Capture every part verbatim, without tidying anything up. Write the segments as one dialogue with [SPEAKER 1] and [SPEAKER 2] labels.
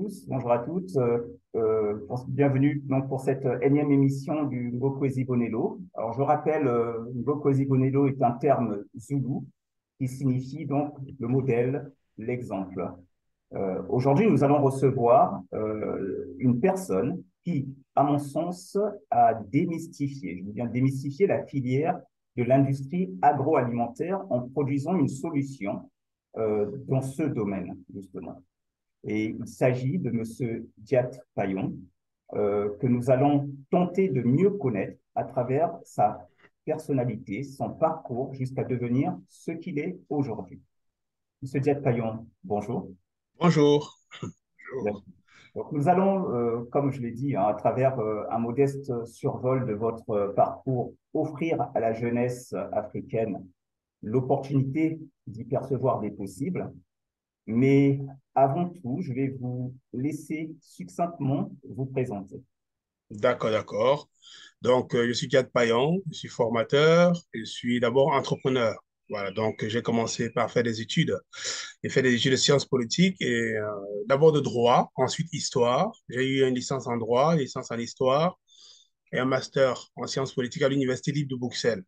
[SPEAKER 1] tous, bonjour à toutes. Euh, euh, pour- bienvenue donc pour cette énième émission du Ngokwezi Bonelo. Alors je rappelle, euh, Ngokwezi Bonelo est un terme zoulou qui signifie donc le modèle, l'exemple. Euh, aujourd'hui, nous allons recevoir euh, une personne qui, à mon sens, a démystifié, je veux bien démystifier la filière de l'industrie agroalimentaire en produisant une solution euh, dans ce domaine, justement. Et il s'agit de M. Diat Payon, euh, que nous allons tenter de mieux connaître à travers sa personnalité, son parcours, jusqu'à devenir ce qu'il est aujourd'hui. M. Diat Payon, bonjour.
[SPEAKER 2] Bonjour. Bonjour.
[SPEAKER 1] Donc, nous allons, euh, comme je l'ai dit, hein, à travers euh, un modeste survol de votre euh, parcours, offrir à la jeunesse africaine l'opportunité d'y percevoir des possibles. Mais avant tout, je vais vous laisser succinctement vous présenter.
[SPEAKER 2] D'accord, d'accord. Donc, euh, je suis Gad Payan, je suis formateur, je suis d'abord entrepreneur. Voilà, donc j'ai commencé par faire des études. J'ai fait des études de sciences politiques et euh, d'abord de droit, ensuite histoire. J'ai eu une licence en droit, une licence en histoire et un master en sciences politiques à l'Université libre de Bruxelles.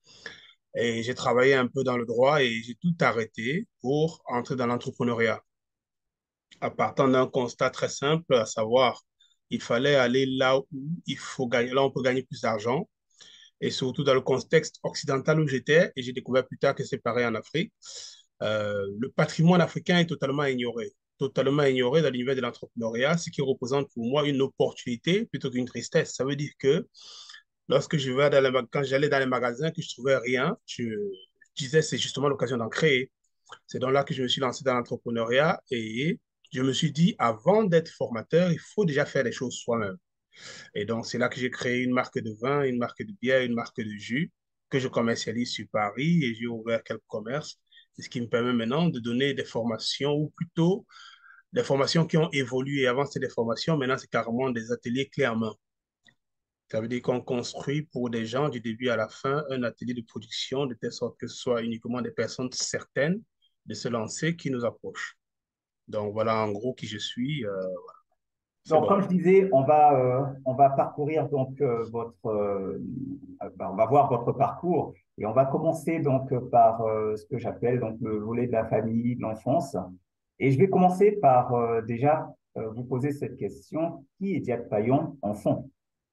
[SPEAKER 2] Et j'ai travaillé un peu dans le droit et j'ai tout arrêté pour entrer dans l'entrepreneuriat. À partant d'un constat très simple, à savoir, il fallait aller là où il faut gagner, là où on peut gagner plus d'argent, et surtout dans le contexte occidental où j'étais, et j'ai découvert plus tard que c'est pareil en Afrique, euh, le patrimoine africain est totalement ignoré, totalement ignoré dans l'univers de l'entrepreneuriat, ce qui représente pour moi une opportunité plutôt qu'une tristesse. Ça veut dire que lorsque je vais dans les, quand j'allais dans les magasins que je trouvais rien, je, je disais c'est justement l'occasion d'en créer. C'est donc là que je me suis lancé dans l'entrepreneuriat et je me suis dit, avant d'être formateur, il faut déjà faire les choses soi-même. Et donc, c'est là que j'ai créé une marque de vin, une marque de bière, une marque de jus que je commercialise sur Paris et j'ai ouvert quelques commerces, ce qui me permet maintenant de donner des formations ou plutôt des formations qui ont évolué. Avant, c'était des formations, maintenant, c'est carrément des ateliers clés en main. Ça veut dire qu'on construit pour des gens du début à la fin un atelier de production de telle sorte que ce soit uniquement des personnes certaines de se lancer qui nous approchent. Donc voilà en gros qui je suis. Euh, c'est
[SPEAKER 1] Donc,
[SPEAKER 2] bon.
[SPEAKER 1] comme je disais, on va, euh, on va parcourir donc euh, votre, euh, euh, ben, on va voir votre parcours et on va commencer donc euh, par euh, ce que j'appelle donc le volet de la famille, de l'enfance. Et je vais commencer par euh, déjà euh, vous poser cette question. Qui est Diat Payon, enfant?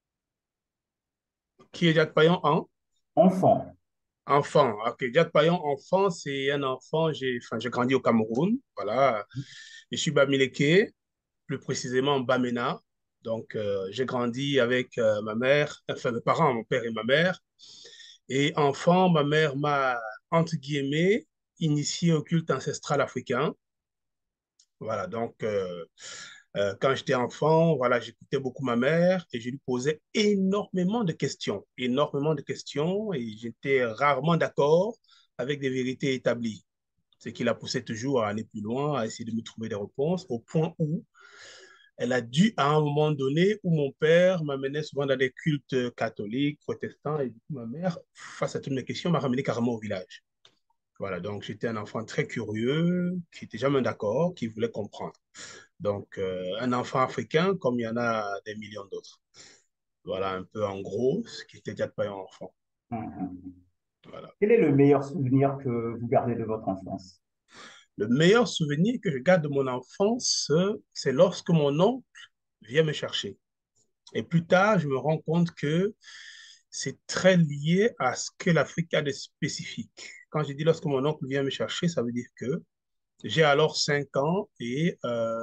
[SPEAKER 2] Qui est Jacques Payon en
[SPEAKER 1] Enfant.
[SPEAKER 2] enfant? Ok, Jacques Payon enfant, c'est un enfant. J'ai, enfin, j'ai grandi au Cameroun. Voilà, je suis Bamileke, plus précisément en Bamena. Donc euh, j'ai grandi avec euh, ma mère, enfin mes parents, mon père et ma mère. Et enfant, ma mère m'a entre guillemets initié au culte ancestral africain. Voilà, donc euh, Euh, quand j'étais enfant, voilà, j'écoutais beaucoup ma mère et je lui posais énormément de questions, énormément de questions et j'étais rarement d'accord avec des vérités établies. Ce qui la poussait toujours à aller plus loin, à essayer de me trouver des réponses, au point où elle a dû, à un moment donné, où mon père m'amenait souvent dans des cultes catholiques, protestants, et du coup, ma mère, face à toutes mes questions, m'a ramené carrément au village. Voilà, donc j'étais un enfant très curieux, qui n'était jamais d'accord, qui voulait comprendre. Donc, euh, un enfant africain, comme il y en a des millions d'autres. Voilà un peu en gros ce qui était déjà pas un enfant.
[SPEAKER 1] Mhm.
[SPEAKER 2] Voilà.
[SPEAKER 1] Quel est le meilleur souvenir que vous gardez de votre enfance?
[SPEAKER 2] Le meilleur souvenir que je garde de mon enfance, c'est lorsque mon oncle vient me chercher. Et plus tard, je me rends compte que c'est très lié à ce que l'Afrique a de spécifique. Quand je dis lorsque mon oncle vient me chercher, ça veut dire que j'ai alors cinq ans et euh,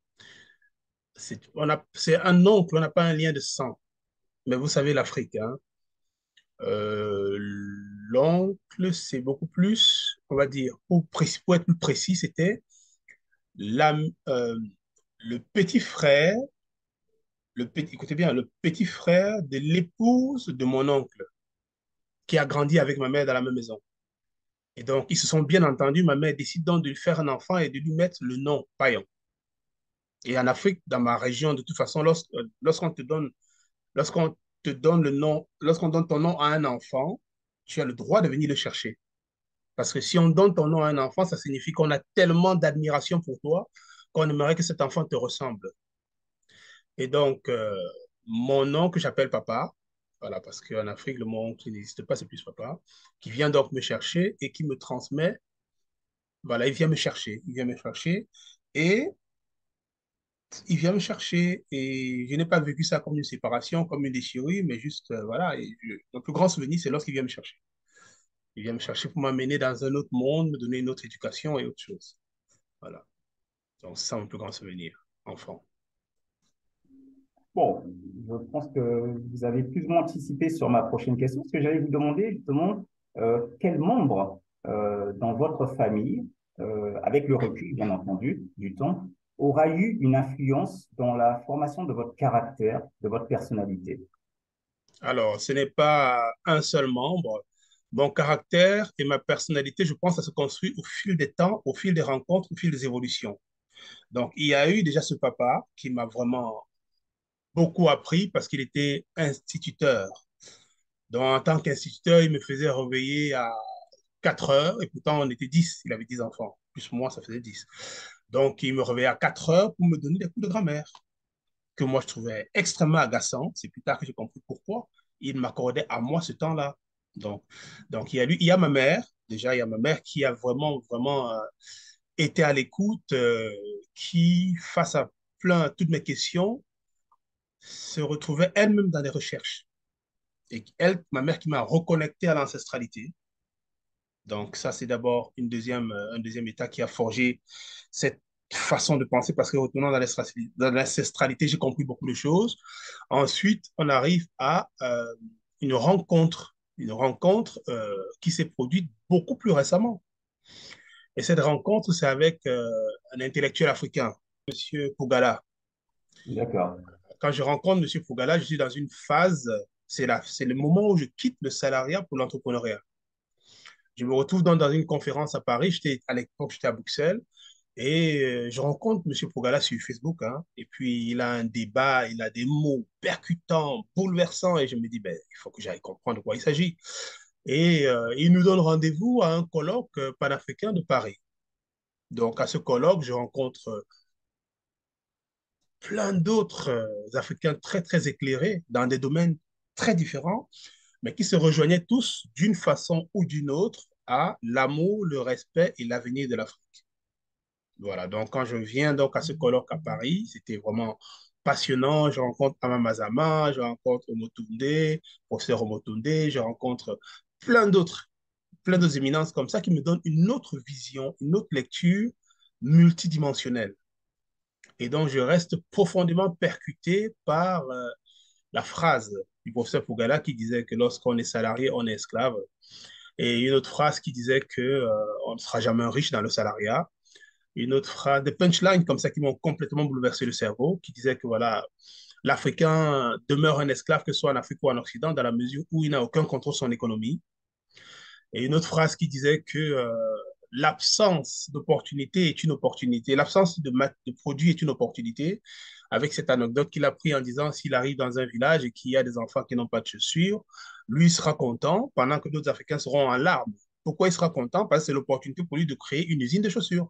[SPEAKER 2] c'est on a, c'est un oncle, on n'a pas un lien de sang. Mais vous savez, l'Afrique, hein, Euh, l'oncle, c'est beaucoup plus, on va dire, pour, précis- pour être plus précis, c'était la, euh, le petit frère, le petit, écoutez bien, le petit frère de l'épouse de mon oncle, qui a grandi avec ma mère dans la même maison. Et donc, ils se sont bien entendus. Ma mère décide donc de lui faire un enfant et de lui mettre le nom Payon. Et en Afrique, dans ma région, de toute façon, lorsque- lorsqu'on te donne, lorsqu'on te donne le nom, lorsqu'on donne ton nom à un enfant, tu as le droit de venir le chercher. Parce que si on donne ton nom à un enfant, ça signifie qu'on a tellement d'admiration pour toi qu'on aimerait que cet enfant te ressemble. Et donc, euh, mon nom que j'appelle papa, voilà, parce qu'en Afrique, le mot oncle n'existe pas, c'est plus papa, qui vient donc me chercher et qui me transmet, voilà, il vient me chercher, il vient me chercher, et il vient me chercher, et je n'ai pas vécu ça comme une séparation, comme une déchirure, mais juste, euh, voilà, et je- mon plus grand souvenir, c'est lorsqu'il vient me chercher. Il vient me chercher pour m'amener dans un autre monde, me donner une autre éducation et autre chose. Voilà. Donc, c'est ça mon plus grand souvenir, enfant.
[SPEAKER 1] Bon, je pense que vous avez plus ou moins anticipé sur ma prochaine question, parce que j'allais vous demander justement euh, quel membre euh, dans votre famille, euh, avec le recul bien entendu du temps, aura eu une influence dans la formation de votre caractère, de votre personnalité.
[SPEAKER 2] Alors, ce n'est pas un seul membre. Mon caractère et ma personnalité, je pense, ça se construit au fil des temps, au fil des rencontres, au fil des évolutions. Donc, il y a eu déjà ce papa qui m'a vraiment beaucoup appris parce qu'il était instituteur. Donc, en tant qu'instituteur, il me faisait réveiller à quatre heures et pourtant on était dix. Il avait dix enfants. Plus moi, ça faisait dix. Donc, il me réveillait à quatre heures pour me donner des coups de grammaire que moi je trouvais extrêmement agaçant. C'est plus tard que j'ai compris pourquoi. Il m'accordait à moi ce temps-là. Donc, donc il y a lui, il y a ma mère. Déjà, il y a ma mère qui a vraiment, vraiment euh, été à l'écoute, euh, qui, face à plein toutes mes questions, se retrouvait elle-même dans des recherches. Et elle, ma mère qui m'a reconnecté à l'ancestralité. Donc ça, c'est d'abord une deuxième, euh, un deuxième état qui a forgé cette façon de penser parce que retournant dans l'ancestralité, dans l'ancestralité, j'ai compris beaucoup de choses. Ensuite, on arrive à euh, une rencontre, une rencontre euh, qui s'est produite beaucoup plus récemment. Et cette rencontre, c'est avec euh, un intellectuel africain, Monsieur Pougala.
[SPEAKER 1] D'accord.
[SPEAKER 2] Quand je rencontre Monsieur Pougala, je suis dans une phase, c'est là, c'est le moment où je quitte le salariat pour l'entrepreneuriat. Je me retrouve donc dans une conférence à Paris. J'étais, à l'époque, j'étais à Bruxelles. Et euh, je rencontre M. Pogala sur Facebook. Hein, et puis, il a un débat, il a des mots percutants, bouleversants. Et je me dis, ben, il faut que j'aille comprendre de quoi il s'agit. Et euh, il nous donne rendez-vous à un colloque euh, panafricain de Paris. Donc, à ce colloque, je rencontre euh, plein d'autres euh, Africains très, très éclairés dans des domaines très différents, mais qui se rejoignaient tous d'une façon ou d'une autre à l'amour, le respect et l'avenir de l'Afrique. Voilà, donc quand je viens donc à ce colloque à Paris, c'était vraiment passionnant. Je rencontre Amamazama, je rencontre Omotunde, professeur Omotunde, je rencontre plein d'autres, plein d'autres éminences comme ça qui me donnent une autre vision, une autre lecture multidimensionnelle. Et donc, je reste profondément percuté par euh, la phrase du professeur Pougala qui disait que lorsqu'on est salarié, on est esclave. Et une autre phrase qui disait que euh, on ne sera jamais riche dans le salariat. Une autre phrase, des punchlines comme ça qui m'ont complètement bouleversé le cerveau, qui disait que voilà, l'Africain demeure un esclave, que ce soit en Afrique ou en Occident, dans la mesure où il n'a aucun contrôle sur son économie. Et une autre phrase qui disait que euh, l'absence d'opportunité est une opportunité, l'absence de, de produit est une opportunité, avec cette anecdote qu'il a pris en disant s'il arrive dans un village et qu'il y a des enfants qui n'ont pas de chaussures, lui sera content, pendant que d'autres Africains seront en larmes. Pourquoi il sera content? Parce que c'est l'opportunité pour lui de créer une usine de chaussures.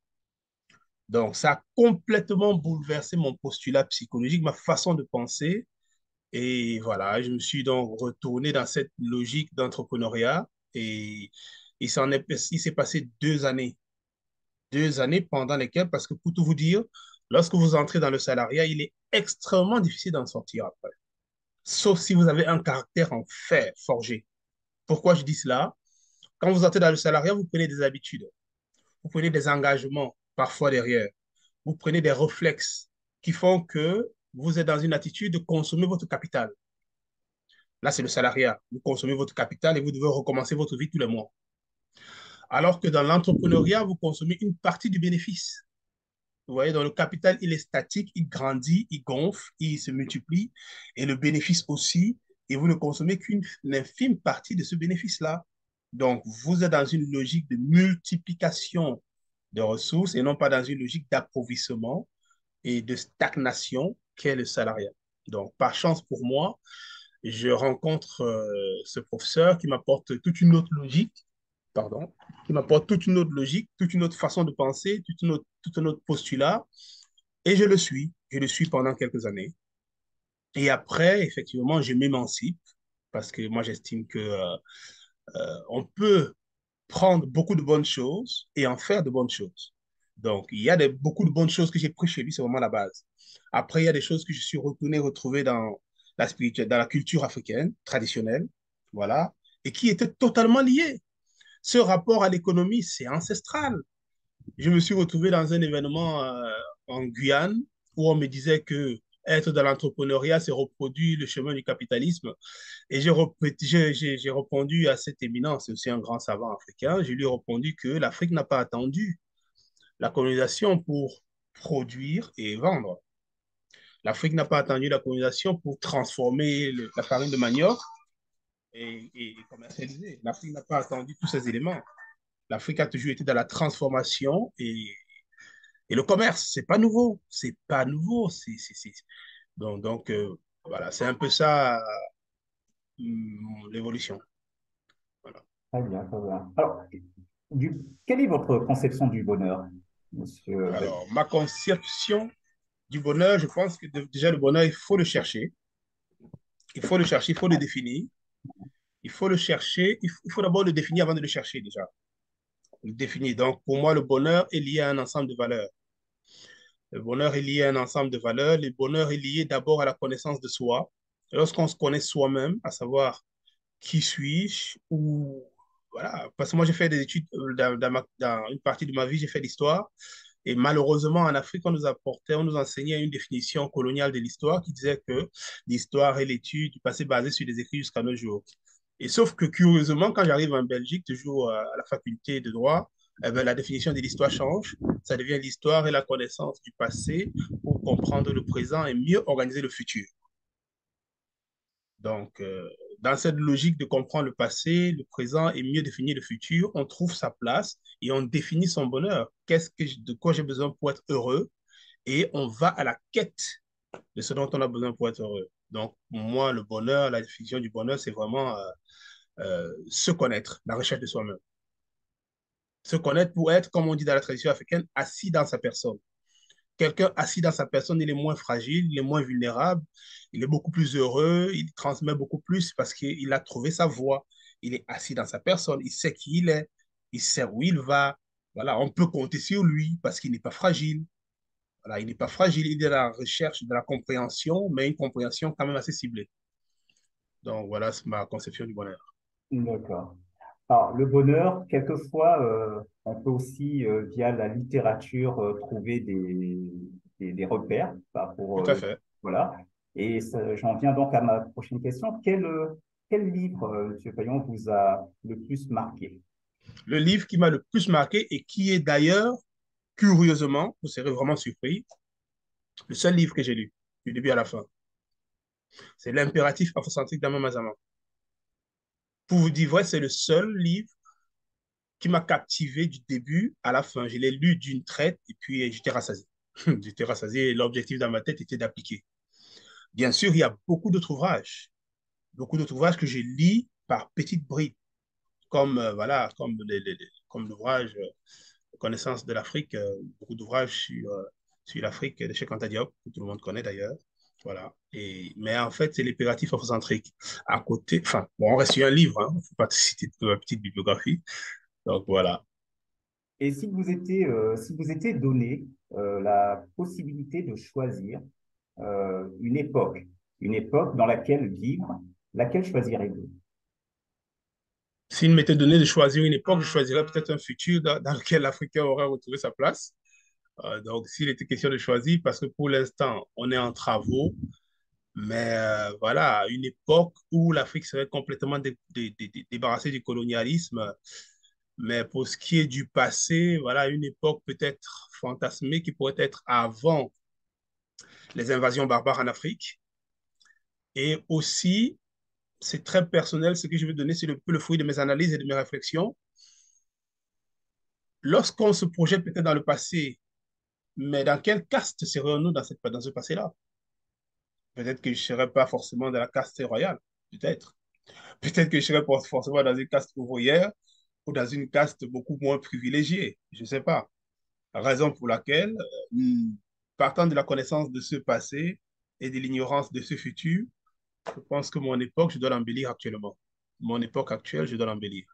[SPEAKER 2] Donc, ça a complètement bouleversé mon postulat psychologique, ma façon de penser. Et voilà, je me suis donc retourné dans cette logique d'entrepreneuriat. Et il s'en est, il s'est passé deux années. Deux années pendant lesquelles, parce que pour tout vous dire, lorsque vous entrez dans le salariat, il est extrêmement difficile d'en sortir après. Sauf si vous avez un caractère en fer forgé. Pourquoi je dis cela? Quand vous entrez dans le salariat, vous prenez des habitudes, vous prenez des engagements, parfois derrière. Vous prenez des réflexes qui font que vous êtes dans une attitude de consommer votre capital. Là, c'est le salariat. Vous consommez votre capital et vous devez recommencer votre vie tous les mois. Alors que dans l'entrepreneuriat, vous consommez une partie du bénéfice. Vous voyez, dans le capital, il est statique, il grandit, il gonfle, il se multiplie, et le bénéfice aussi, et vous ne consommez qu'une infime partie de ce bénéfice-là. Donc, vous êtes dans une logique de multiplication de ressources et non pas dans une logique d'appauvrissement et de stagnation qu'est le salariat. Donc, par chance pour moi, je rencontre euh, ce professeur qui m'apporte toute une autre logique pardon, qui m'apporte toute une autre logique, toute une autre façon de penser, toute une autre, tout un autre postulat, et je le suis. Je le suis pendant quelques années. Et après, effectivement, je m'émancipe parce que moi, j'estime que euh, euh, on peut prendre beaucoup de bonnes choses et en faire de bonnes choses. Donc, il y a des, beaucoup de bonnes choses que j'ai prises chez lui, c'est vraiment la base. Après, il y a des choses que je suis retourné retrouver dans la, spiritu- dans la culture africaine traditionnelle, voilà, et qui étaient totalement liées. Ce rapport à l'économie, c'est ancestral. Je me suis retrouvé dans un événement euh, en Guyane où on me disait que être dans l'entrepreneuriat, c'est reproduire le chemin du capitalisme. Et j'ai j'ai répondu à cette éminence, c'est aussi un grand savant africain, je lui ai répondu que l'Afrique n'a pas attendu la colonisation pour produire et vendre. L'Afrique n'a pas attendu la colonisation pour transformer le, la farine de manioc et, et commercialiser. L'Afrique n'a pas attendu tous ces éléments. L'Afrique a toujours été dans la transformation et, et le commerce. C'est pas nouveau. C'est pas nouveau. C'est, c'est, c'est... Donc, donc euh, voilà, c'est un peu ça hum, l'évolution. Voilà.
[SPEAKER 1] Très bien, très bien. Alors, du, quelle est votre conception du bonheur, monsieur Ben?
[SPEAKER 2] Alors, ma conception du bonheur, je pense que de- déjà le bonheur, il faut le chercher. Il faut le chercher, il faut le définir. Il faut le chercher, il faut, il faut d'abord le définir avant de le chercher déjà. Le définir. Donc, pour moi, le bonheur est lié à un ensemble de valeurs. Le bonheur est lié à un ensemble de valeurs. Le bonheur est lié d'abord à la connaissance de soi. Et lorsqu'on se connaît soi-même, à savoir qui suis-je ou voilà. Parce que moi, j'ai fait des études euh, dans, dans ma- dans une partie de ma vie, j'ai fait l'histoire. Et malheureusement, en Afrique, on nous apportait, on nous enseignait une définition coloniale de l'histoire qui disait que l'histoire est l'étude du passé basée sur des écrits jusqu'à nos jours. Et sauf que curieusement, quand j'arrive en Belgique, toujours à la faculté de droit, eh ben, la définition de l'histoire change. Ça devient l'histoire et la connaissance du passé pour comprendre le présent et mieux organiser le futur. Donc, euh, dans cette logique de comprendre le passé, le présent et mieux définir le futur, on trouve sa place et on définit son bonheur. Qu'est-ce que, je- de quoi j'ai besoin pour être heureux? Et on va à la quête de ce dont on a besoin pour être heureux. Donc, pour moi, le bonheur, la définition du bonheur, c'est vraiment euh, euh, se connaître, la recherche de soi-même. Se connaître pour être, comme on dit dans la tradition africaine, assis dans sa personne. Quelqu'un assis dans sa personne, il est moins fragile, il est moins vulnérable, il est beaucoup plus heureux, il transmet beaucoup plus parce qu'il a trouvé sa voie. Il est assis dans sa personne, il sait qui il est, il sait où il va. Voilà, on peut compter sur lui parce qu'il n'est pas fragile. Voilà, il n'est pas fragile, il est dans la recherche de la compréhension, mais une compréhension quand même assez ciblée. Donc voilà, c'est ma conception du bonheur.
[SPEAKER 1] D'accord. Alors, le bonheur, quelquefois, euh, on peut aussi, euh, via la littérature, euh, trouver des, des, des repères, bah, pour,
[SPEAKER 2] Tout à
[SPEAKER 1] euh,
[SPEAKER 2] fait.
[SPEAKER 1] voilà. Et ça- j'en viens donc à ma prochaine question. Quel, euh, quel livre, euh, monsieur Payon, vous a le plus marqué?
[SPEAKER 2] Le livre qui m'a le plus marqué et qui est d'ailleurs, curieusement, vous serez vraiment surpris, le seul livre que j'ai lu, du début à la fin. C'est L'impératif afrocentrique d'Amama Mazama. Pour vous dire vrai, c'est le seul livre qui m'a captivé du début à la fin. Je l'ai lu d'une traite et puis j'étais rassasié. J'étais rassasié et l'objectif dans ma tête était d'appliquer. Bien sûr, il y a beaucoup d'autres ouvrages, beaucoup d'autres ouvrages que je lis par petites bribes, comme euh, voilà, comme les, les- les- comme l'ouvrage euh, Connaissance de l'Afrique, euh, beaucoup d'ouvrages sur, euh, sur l'Afrique de Cheikh Anta Diop, que tout le monde connaît d'ailleurs. Voilà. Et, mais en fait, c'est l'impératif afrocentrique. À côté, enfin, bon, on reste sur un livre, hein, il ne faut pas citer toute ma petite bibliographie. Donc voilà.
[SPEAKER 1] Et si vous étiez, euh, si vous étiez donné euh, la possibilité de choisir euh, une époque, une époque dans laquelle vivre, laquelle choisirez-vous?
[SPEAKER 2] S'il m'était donné de choisir une époque, je choisirais peut-être un futur dans, dans lequel l'Africain aurait retrouvé sa place. Euh, donc, s'il était question de choisir, parce que pour l'instant, on est en travaux, mais euh, voilà, une époque où l'Afrique serait complètement dé- dé- dé- dé- débarrassée du colonialisme. Mais pour ce qui est du passé, voilà, une époque peut-être fantasmée qui pourrait être avant les invasions barbares en Afrique. Et aussi, c'est très personnel, ce que je veux donner, c'est le, le fruit de mes analyses et de mes réflexions. Lorsqu'on se projette peut-être dans le passé, mais dans quelle caste serions-nous dans, cette, dans ce passé-là? Peut-être que je ne serais pas forcément dans la caste royale, peut-être. Peut-être que je serais forcément dans une caste ouvrière, ou dans une caste beaucoup moins privilégiée. Je ne sais pas. Raison pour laquelle, euh, partant de la connaissance de ce passé et de l'ignorance de ce futur, je pense que mon époque, je dois l'embellir actuellement. Mon époque actuelle, je dois l'embellir.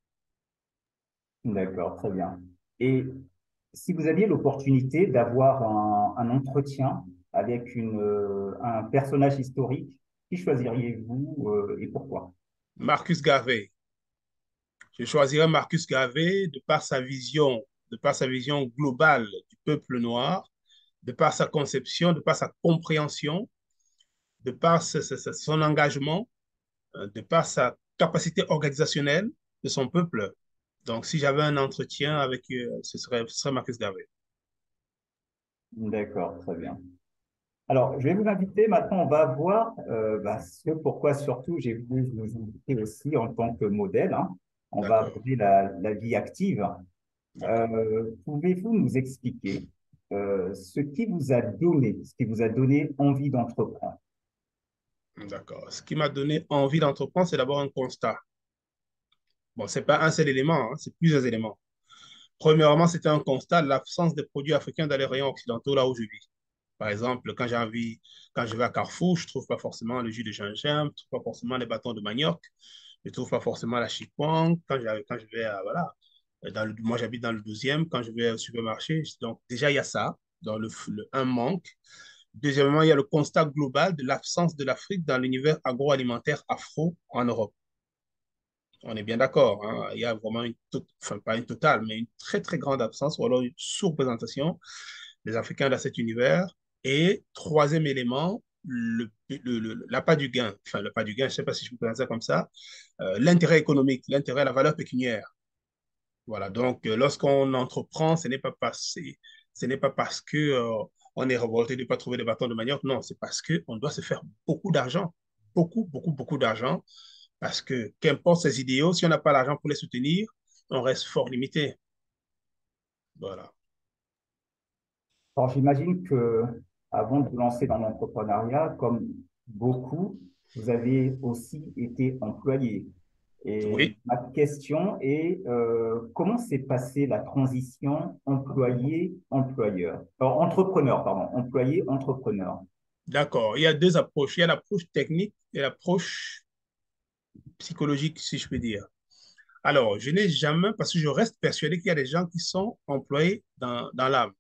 [SPEAKER 1] D'accord, très bien. Et si vous aviez l'opportunité d'avoir un, un entretien avec une, euh, un personnage historique, qui choisiriez-vous euh, et pourquoi?
[SPEAKER 2] Marcus Garvey. Je choisirais Marcus Garvey de par sa vision, de par sa vision globale du peuple noir, de par sa conception, de par sa compréhension, de par ce- ce- ce- son engagement, euh, de par sa capacité organisationnelle de son peuple. Donc, si j'avais un entretien avec eux, ce serait, ce serait Marcus Garvey.
[SPEAKER 1] D'accord, très bien. Alors, je vais vous inviter maintenant, on va voir euh, bah, ce pourquoi surtout j'ai voulu vous inviter aussi en tant que modèle, hein. On va
[SPEAKER 2] D'accord,
[SPEAKER 1] aborder la, la vie active.
[SPEAKER 2] d'accord,
[SPEAKER 1] Euh, pouvez-vous nous expliquer euh, ce qui vous a donné, ce qui vous a donné envie d'entreprendre?
[SPEAKER 2] d'accord. Ce qui m'a donné envie d'entreprendre, c'est d'abord un constat. Bon, c'est pas un seul élément, hein, c'est plusieurs éléments. Premièrement, c'était un constat de l'absence des produits africains dans les rayons occidentaux là où je vis. Par exemple, quand j'ai envie, quand je vais à Carrefour, je ne trouve pas forcément le jus de gingembre, je ne trouve pas forcément les bâtons de manioc, je ne trouve pas forcément la chikwang. Quand, j'ai- quand je vais à, voilà, dans le- moi j'habite dans le douzième, quand je vais au supermarché, donc déjà il y a ça, dans le, le- un manque. Deuxièmement, il y a le constat global de l'absence de l'Afrique dans l'univers agroalimentaire afro en Europe. On est bien d'accord, hein. Il y a vraiment une, to- enfin pas une totale, mais une très très grande absence ou alors une sous-représentation des Africains dans cet univers. Et troisième élément, le, le, le- l'appât du gain, enfin le pas du gain, je ne sais pas si je peux présenter ça comme ça, euh, l'intérêt économique, l'intérêt, la valeur pécuniaire. Voilà, donc euh, lorsqu'on entreprend, ce n'est pas parce, ce n'est pas parce que euh, on est révolté de ne pas trouver des bâtons de manioc, non, c'est parce qu'on doit se faire beaucoup d'argent, beaucoup, beaucoup, beaucoup d'argent, parce que qu'importe ces idéaux, si on n'a pas l'argent pour les soutenir, on reste fort limité. Voilà.
[SPEAKER 1] Alors, j'imagine que avant de vous lancer dans l'entrepreneuriat, comme beaucoup, vous avez aussi été employé. Et
[SPEAKER 2] Oui,
[SPEAKER 1] ma question est, euh, comment s'est passée la transition employé-employeur? Alors, entrepreneur, pardon, employé-entrepreneur.
[SPEAKER 2] d'accord. Il y a deux approches. Il y a l'approche technique et l'approche psychologique, si je peux dire. Alors, je n'ai jamais, parce que je reste persuadé qu'il y a des gens qui sont employés dans, dans l'âme.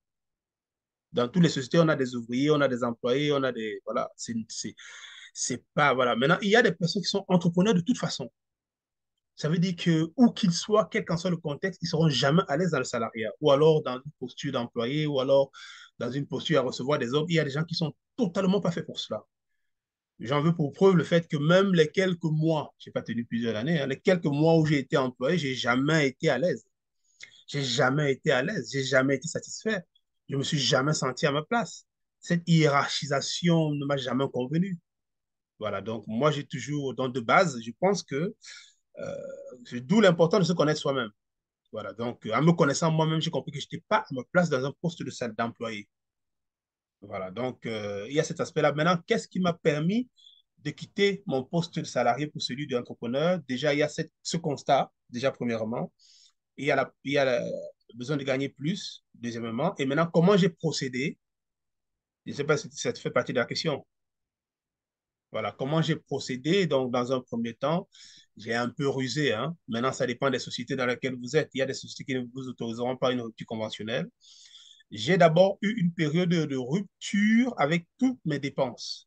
[SPEAKER 2] Dans toutes les sociétés, on a des ouvriers, on a des employés, on a des... Voilà, c'est, c'est, c'est pas... Voilà. Maintenant, il y a des personnes qui sont entrepreneurs de toute façon. Ça veut dire que, où qu'ils soient, quel qu'en soit le contexte, ils ne seront jamais à l'aise dans le salariat, ou alors dans une posture d'employé, ou alors dans une posture à recevoir des ordres. Il y a des gens qui sont totalement pas faits pour cela. J'en veux pour preuve le fait que même les quelques mois, je n'ai pas tenu plusieurs années, hein, les quelques mois où j'ai été employé, j'ai jamais été à l'aise. J'ai jamais été à l'aise, j'ai jamais été satisfait. Je me suis jamais senti à ma place. Cette hiérarchisation ne m'a jamais convenu. Voilà, donc moi j'ai toujours, dans de base, je pense que euh, c'est d'où l'important de se connaître soi-même. Voilà, donc en me connaissant moi-même, j'ai compris que je n'étais pas à ma place dans un poste de salle d'employé. Voilà, donc euh, il y a cet aspect-là. Maintenant, qu'est-ce qui m'a permis de quitter mon poste de salarié pour celui d'entrepreneur? Déjà, il y a cette, ce constat, déjà premièrement. Il y a, la, il y a la- le besoin de gagner plus, deuxièmement. Et maintenant, comment j'ai procédé? Je ne sais pas si ça te fait partie de la question. Voilà, comment j'ai procédé? Donc, dans un premier temps, j'ai un peu rusé, hein. Maintenant, ça dépend des sociétés dans lesquelles vous êtes. Il y a des sociétés qui ne vous autoriseront pas une rupture conventionnelle. J'ai d'abord eu une période de rupture avec toutes mes dépenses.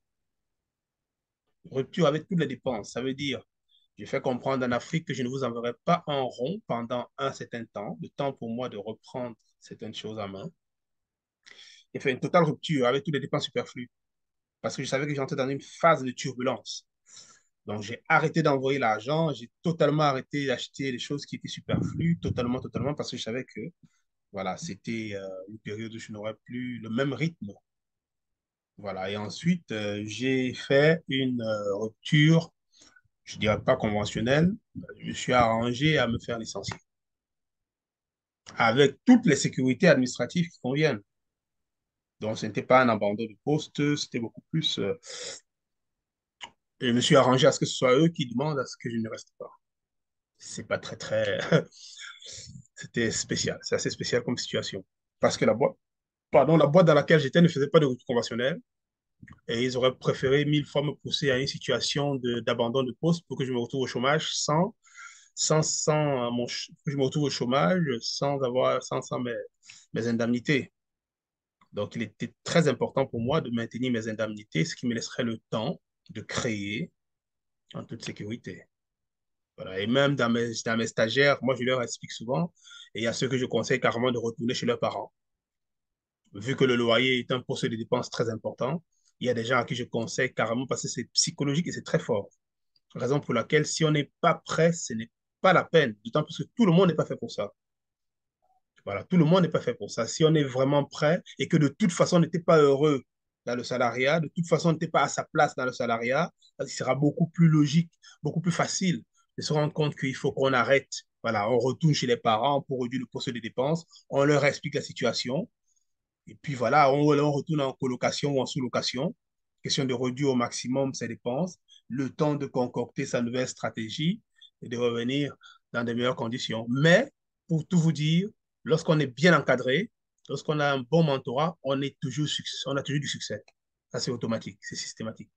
[SPEAKER 2] Rupture avec toutes les dépenses. Ça veut dire, je fais comprendre en Afrique que je ne vous enverrai pas en rond pendant un certain temps, le temps pour moi de reprendre certaines choses en main. J'ai fait une totale rupture avec toutes les dépenses superflues parce que je savais que j'entrais dans une phase de turbulence. Donc, j'ai arrêté d'envoyer l'argent, j'ai totalement arrêté d'acheter les choses qui étaient superflues, totalement, totalement, parce que je savais que, voilà, c'était euh, une période où je n'aurais plus le même rythme. Voilà, et ensuite, euh, j'ai fait une euh, rupture, je dirais pas conventionnelle, je me suis arrangé à me faire licencier, avec toutes les sécurités administratives qui conviennent. Donc, ce n'était pas un abandon de poste, c'était beaucoup plus... euh, je me suis arrangé à ce que ce soit eux qui demandent à ce que je ne reste pas. c'est pas très, très... C'était spécial. C'est assez spécial comme situation. Parce que la boîte, pardon, la boîte dans laquelle j'étais ne faisait pas de rupture conventionnelle et ils auraient préféré mille fois me pousser à une situation de- d'abandon de, poste pour que je me retrouve au chômage sans, sans, sans euh, mon, ch- que je me retrouve au chômage sans avoir, sans, sans mes, mes indemnités. Donc, il était très important pour moi de maintenir mes indemnités, ce qui me laisserait le temps de créer en toute sécurité. Voilà. Et même dans mes, dans mes stagiaires, moi, je leur explique souvent, et il y a ceux que je conseille carrément de retourner chez leurs parents. Vu que le loyer est un poste de dépense très important, il y a des gens à qui je conseille carrément parce que c'est psychologique et c'est très fort. Raison pour laquelle, si on n'est pas prêt, ce n'est pas la peine. D'autant plus que tout le monde n'est pas fait pour ça. Voilà, tout le monde n'est pas fait pour ça. Si on est vraiment prêt et que de toute façon, on n'était pas heureux dans le salariat, de toute façon, on n'était pas à sa place dans le salariat, il sera beaucoup plus logique, beaucoup plus facile de se rendre compte qu'il faut qu'on arrête. Voilà, on retourne chez les parents pour réduire le poste de dépenses, on leur explique la situation, et puis voilà, on, on retourne en colocation ou en sous-location. Question de réduire au maximum ses dépenses, le temps de concocter sa nouvelle stratégie et de revenir dans de meilleures conditions. Mais, pour tout vous dire, lorsqu'on est bien encadré, lorsqu'on a un bon mentorat, on, est toujours, on a toujours du succès. Ça, c'est automatique, c'est systématique.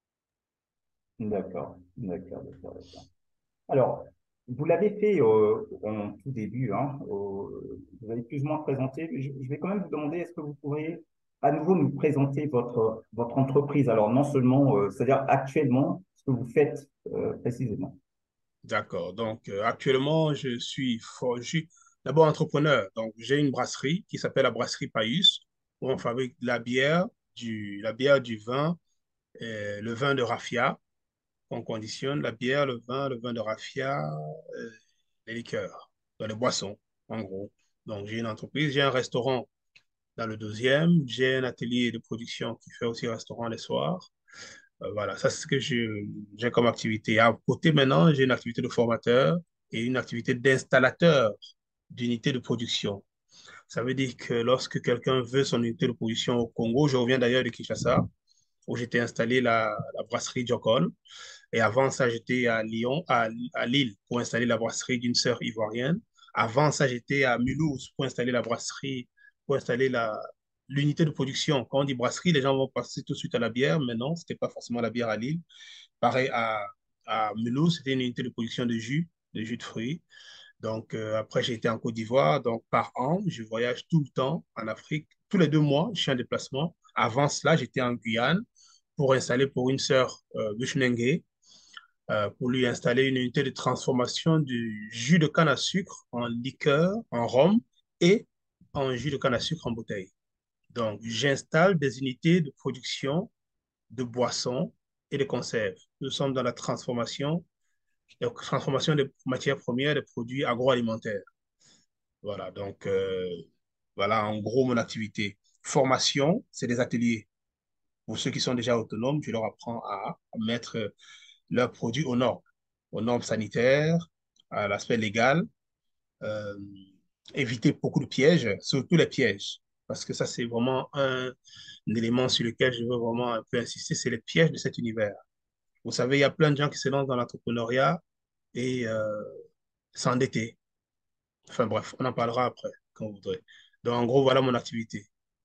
[SPEAKER 1] D'accord, d'accord, d'accord, d'accord. Alors, vous l'avez fait euh, en tout début, hein, au- vous avez plus ou moins présenté. Je, je vais quand même vous demander, est-ce que vous pourriez à nouveau nous présenter votre, votre entreprise? Alors, non seulement, euh, c'est-à-dire actuellement, ce que vous faites euh, précisément.
[SPEAKER 2] D'accord. Donc, euh, actuellement, je suis, for- je suis d'abord entrepreneur. Donc, j'ai une brasserie qui s'appelle la brasserie Paius, où on fabrique de la bière, du, la bière, du vin, euh, le vin de raffia. On conditionne la bière, le vin, le vin de raffia, euh, les liqueurs, dans les boissons, en gros. Donc, j'ai une entreprise, j'ai un restaurant dans le deuxième, j'ai un atelier de production qui fait aussi restaurant les soirs. Euh, voilà, ça c'est ce que je- j'ai comme activité. À côté maintenant, j'ai une activité de formateur et une activité d'installateur d'unités de production. Ça veut dire que lorsque quelqu'un veut son unité de production au Congo, je reviens d'ailleurs de Kinshasa, où j'étais installé la, la brasserie Jokol. Et avant ça, j'étais à Lyon, à, à Lille, pour installer la brasserie d'une sœur ivoirienne. Avant ça, j'étais à Mulhouse pour installer la brasserie, pour installer la, l'unité de production. Quand on dit brasserie, les gens vont passer tout de suite à la bière, mais non, ce n'était pas forcément la bière à Lille. Pareil, à, à Mulhouse, c'était une unité de production de jus, de jus de fruits. Donc, euh, après, j'ai été en Côte d'Ivoire. Donc, par an, je voyage tout le temps en Afrique. Tous les deux mois, je suis en déplacement. Avant cela, j'étais en Guyane pour installer pour une sœur euh, Bushnenge, euh, pour lui installer une unité de transformation du jus de canne à sucre en liqueur, en rhum et en jus de canne à sucre en bouteille. Donc, j'installe des unités de production de boissons et de conserves. Nous sommes dans la transformation, la transformation des matières premières des produits agroalimentaires. Voilà, donc euh, voilà en gros mon activité. Formation, c'est des ateliers. Pour ceux qui sont déjà autonomes, je leur apprends à mettre leurs produits aux normes, aux normes sanitaires, à l'aspect légal, euh, éviter beaucoup de pièges, surtout les pièges, parce que ça, c'est vraiment un, un élément sur lequel je veux vraiment un peu insister, c'est les pièges de cet univers. Vous savez, il y a plein de gens qui se lancent dans l'entrepreneuriat et euh, s'endetter. Enfin bref, on en parlera après, quand vous voudrez. Donc, en gros, voilà mon activité.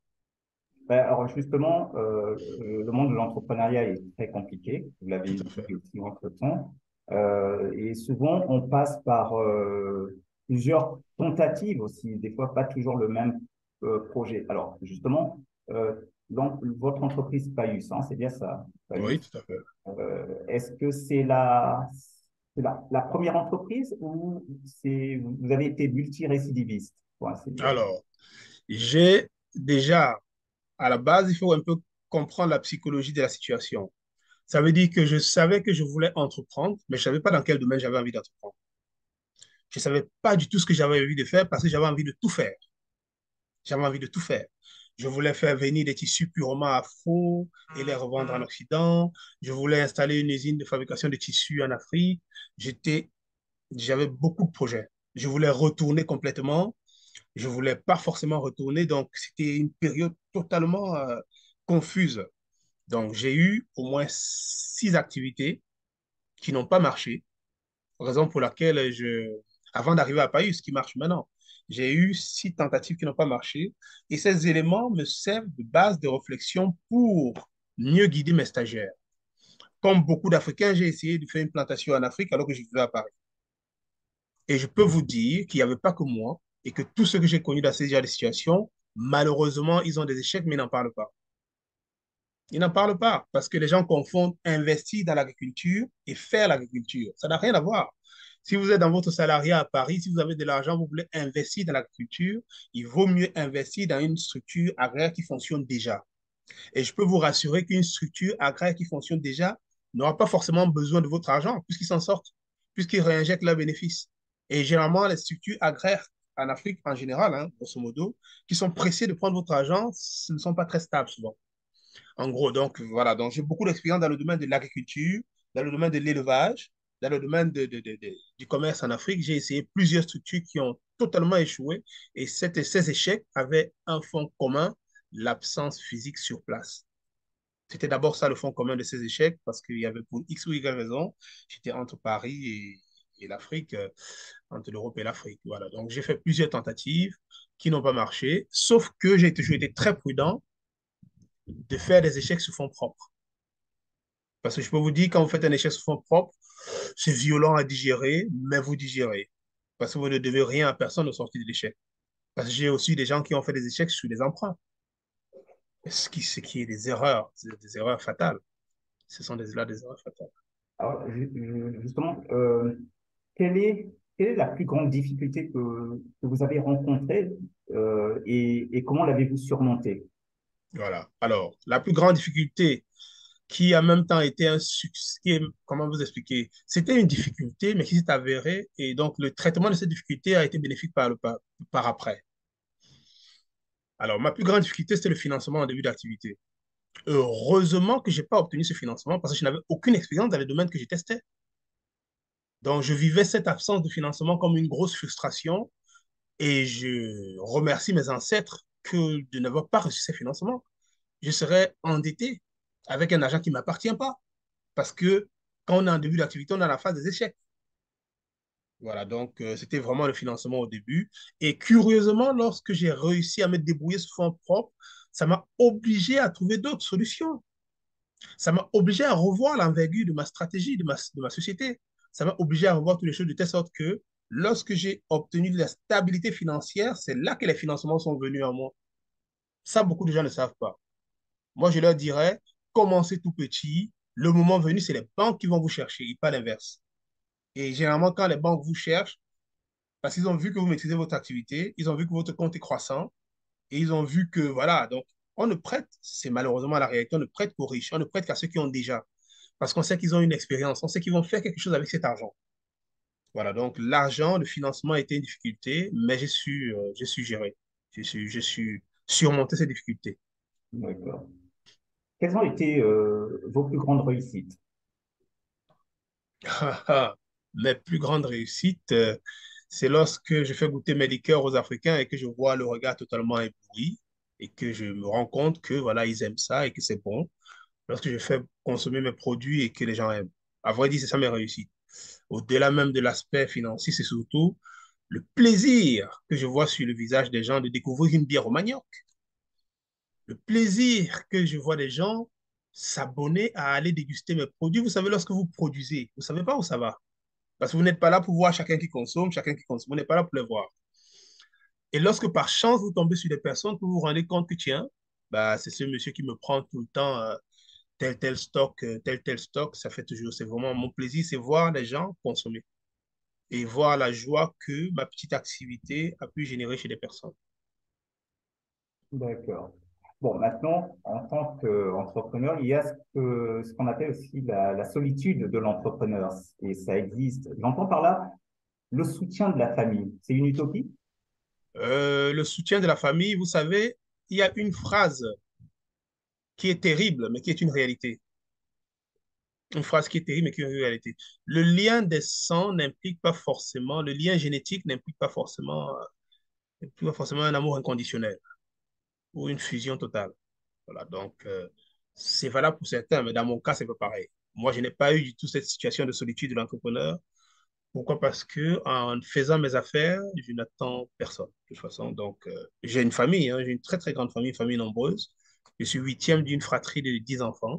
[SPEAKER 1] Ben, alors justement, euh, le monde de l'entrepreneuriat est très compliqué, vous
[SPEAKER 2] Tout
[SPEAKER 1] l'avez
[SPEAKER 2] à fait.
[SPEAKER 1] dit aussi entre-temps. Euh, et souvent, on passe par euh, plusieurs tentatives aussi, des fois pas toujours le même euh, projet. Alors justement, euh, donc, votre entreprise Paius, hein, c'est bien ça,
[SPEAKER 2] Oui,
[SPEAKER 1] Paius.
[SPEAKER 2] tout à fait.
[SPEAKER 1] Euh, est-ce que c'est la, c'est la, la première entreprise ou c'est, vous avez été multirécidiviste, pour ainsi dire?
[SPEAKER 2] Alors, j'ai déjà, à la base, il faut un peu comprendre la psychologie de la situation. Ça veut dire que je savais que je voulais entreprendre, mais je ne savais pas dans quel domaine j'avais envie d'entreprendre. Je ne savais pas du tout ce que j'avais envie de faire parce que j'avais envie de tout faire. J'avais envie de tout faire. Je voulais faire venir des tissus purement afro et les revendre en Occident. Je voulais installer une usine de fabrication de tissus en Afrique. J'étais, j'avais beaucoup de projets. Je voulais retourner complètement. Je voulais pas forcément retourner. Donc, c'était une période totalement euh, confuse. Donc, j'ai eu au moins six activités qui n'ont pas marché. raison pour laquelle je, avant d'arriver à Paris, ce qui marche maintenant, j'ai eu six tentatives qui n'ont pas marché. Et ces éléments me servent de base de réflexion pour mieux guider mes stagiaires. Comme beaucoup d'Africains, j'ai essayé de faire une plantation en Afrique alors que je vivais à Paris. Et je peux vous dire qu'il n'y avait pas que moi et que tous ceux que j'ai connus dans ces genres de situations, malheureusement, ils ont des échecs, mais ils n'en parlent pas. Ils n'en parlent pas parce que les gens confondent investir dans l'agriculture et faire l'agriculture. Ça n'a rien à voir. Si vous êtes dans votre salariat à Paris, si vous avez de l'argent, vous voulez investir dans l'agriculture, il vaut mieux investir dans une structure agraire qui fonctionne déjà. Et je peux vous rassurer qu'une structure agraire qui fonctionne déjà n'aura pas forcément besoin de votre argent puisqu'ils s'en sortent, puisqu'ils réinjectent leurs bénéfices. Et généralement, les structures agraires en Afrique en général, hein, grosso modo, qui sont pressées de prendre votre argent, ce ne sont pas très stables souvent. En gros, donc voilà, donc j'ai beaucoup d'expérience dans le domaine de l'agriculture, dans le domaine de l'élevage, dans le domaine de, de, de, de, du commerce en Afrique. J'ai essayé plusieurs structures qui ont totalement échoué et cette, ces échecs avaient un fond commun, l'absence physique sur place. C'était d'abord ça le fond commun de ces échecs parce qu'il y avait pour X ou Y raison, j'étais entre Paris et, et l'Afrique, euh, entre l'Europe et l'Afrique. Voilà, donc j'ai fait plusieurs tentatives qui n'ont pas marché, sauf que j'ai toujours été très prudent de faire des échecs sur fonds propres. Parce que je peux vous dire, quand vous faites un échec sur fonds propres, c'est violent à digérer, mais vous digérez. Parce que vous ne devez rien à personne au sortir de l'échec. Parce que j'ai aussi des gens qui ont fait des échecs sur des emprunts. Ce qui, ce qui est des erreurs, des erreurs fatales. Ce sont des, là des erreurs fatales.
[SPEAKER 1] Alors, ju- ju- justement, euh, quelle est, quelle est la plus grande difficulté que, que vous avez rencontrée euh, et, et comment l'avez-vous surmontée?
[SPEAKER 2] Voilà. Alors, la plus grande difficulté qui en même temps été un succès, comment vous expliquer, c'était une difficulté, mais qui s'est avérée, et donc le traitement de cette difficulté a été bénéfique par, le, par, par après. Alors, ma plus grande difficulté, c'était le financement en début d'activité. Heureusement que je n'ai pas obtenu ce financement parce que je n'avais aucune expérience dans les domaines que je testais. Donc, je vivais cette absence de financement comme une grosse frustration et je remercie mes ancêtres que de n'avoir pas reçu ces financements. Je serais endetté avec un argent qui ne m'appartient pas parce que quand on est en début d'activité, on est à la phase des échecs. Voilà, donc euh, c'était vraiment le financement au début. Et curieusement, lorsque j'ai réussi à me débrouiller sous fonds propres, ça m'a obligé à trouver d'autres solutions. Ça m'a obligé à revoir l'envergure de ma stratégie, de ma, de ma société. Ça m'a obligé à revoir toutes les choses de telle sorte que lorsque j'ai obtenu de la stabilité financière, c'est là que les financements sont venus à moi. Ça, beaucoup de gens ne savent pas. Moi, je leur dirais, commencez tout petit. Le moment venu, c'est les banques qui vont vous chercher, et pas l'inverse. Et généralement, quand les banques vous cherchent, parce qu'ils ont vu que vous maîtrisez votre activité, ils ont vu que votre compte est croissant, et ils ont vu que, voilà, donc, on ne prête, c'est malheureusement la réalité, on ne prête qu'aux riches, on ne prête qu'à ceux qui ont déjà. Parce qu'on sait qu'ils ont une expérience, on sait qu'ils vont faire quelque chose avec cet argent. Voilà, donc l'argent, le financement a été une difficulté, mais j'ai su, euh, j'ai su gérer. J'ai su, j'ai su surmonter ces difficultés.
[SPEAKER 1] D'accord. Quelles ont été euh, vos plus grandes réussites?
[SPEAKER 2] Mes plus grandes réussites, euh, c'est lorsque je fais goûter mes liqueurs aux Africains et que je vois le regard totalement ébloui et que je me rends compte que voilà, ils aiment ça et que c'est bon. Lorsque je fais consommer mes produits et que les gens aiment. À vrai dire, c'est ça mes réussites. Au-delà même de l'aspect financier, c'est surtout le plaisir que je vois sur le visage des gens de découvrir une bière au manioc. Le plaisir que je vois des gens s'abonner à aller déguster mes produits. Vous savez, lorsque vous produisez, vous ne savez pas où ça va. Parce que vous n'êtes pas là pour voir chacun qui consomme, chacun qui consomme. Vous n'êtes pas là pour les voir. Et lorsque par chance, vous tombez sur des personnes que vous vous rendez compte que, tiens, bah, c'est ce monsieur qui me prend tout le temps euh, tel, tel stock, euh, tel, tel stock, ça fait toujours, c'est vraiment mon plaisir, c'est voir les gens consommer et voir la joie que ma petite activité a pu générer chez des personnes.
[SPEAKER 1] D'accord. Bon, maintenant, en tant qu'entrepreneur, il y a ce que, ce qu'on appelle aussi la, la solitude de l'entrepreneur. Et ça existe. J'entends par là le soutien de la famille. C'est une utopie?
[SPEAKER 2] Euh, le soutien de la famille, vous savez, il y a une phrase qui est terrible, mais qui est une réalité. Une phrase qui est terrible, mais qui est une réalité. Le lien des sangs n'implique pas forcément, le lien génétique n'implique pas forcément, euh, n'implique pas forcément un amour inconditionnel ou une fusion totale. Voilà, donc euh, c'est valable pour certains, mais dans mon cas, c'est pas pareil. Moi, je n'ai pas eu du tout cette situation de solitude de l'entrepreneur Pourquoi? Parce que en faisant mes affaires, je n'attends personne, de toute façon. Donc, euh, j'ai une famille, hein, j'ai une très, très grande famille, une famille nombreuse. Je suis huitième d'une fratrie de dix enfants.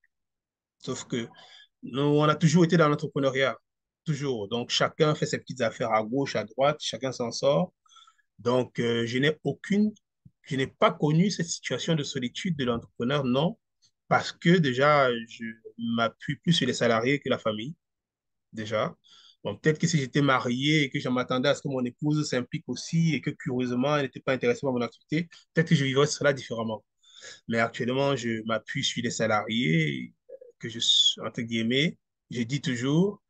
[SPEAKER 2] Sauf que nous, on a toujours été dans l'entrepreneuriat. Toujours. Donc, chacun fait ses petites affaires à gauche, à droite, chacun s'en sort. Donc, euh, je n'ai aucune, je n'ai pas connu cette situation de solitude de l'entrepreneur, non, parce que déjà, je m'appuie plus sur les salariés que la famille, déjà. Bon, peut-être que si j'étais marié et que je m'attendais à ce que mon épouse s'implique aussi et que curieusement, elle n'était pas intéressée par mon activité, peut-être que je vivrais cela différemment. Mais actuellement, je m'appuie sur les salariés que je, entre guillemets, je dis toujours,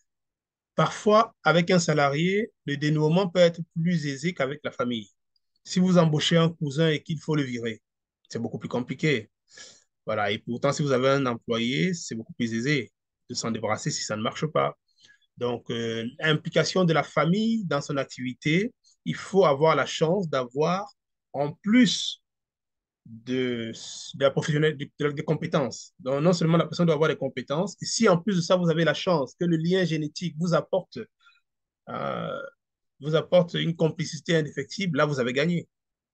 [SPEAKER 2] parfois, avec un salarié, le dénouement peut être plus aisé qu'avec la famille. Si vous embauchez un cousin et qu'il faut le virer, c'est beaucoup plus compliqué. Voilà. Et pourtant, si vous avez un employé, c'est beaucoup plus aisé de s'en débarrasser si ça ne marche pas. Donc, euh, l'implication de la famille dans son activité, il faut avoir la chance d'avoir, en plus de, de la professionnelle, de- de- des compétences. Donc, non seulement la personne doit avoir des compétences, et si en plus de ça, vous avez la chance que le lien génétique vous apporte, euh, vous apporte une complicité indéfectible, là, vous avez gagné.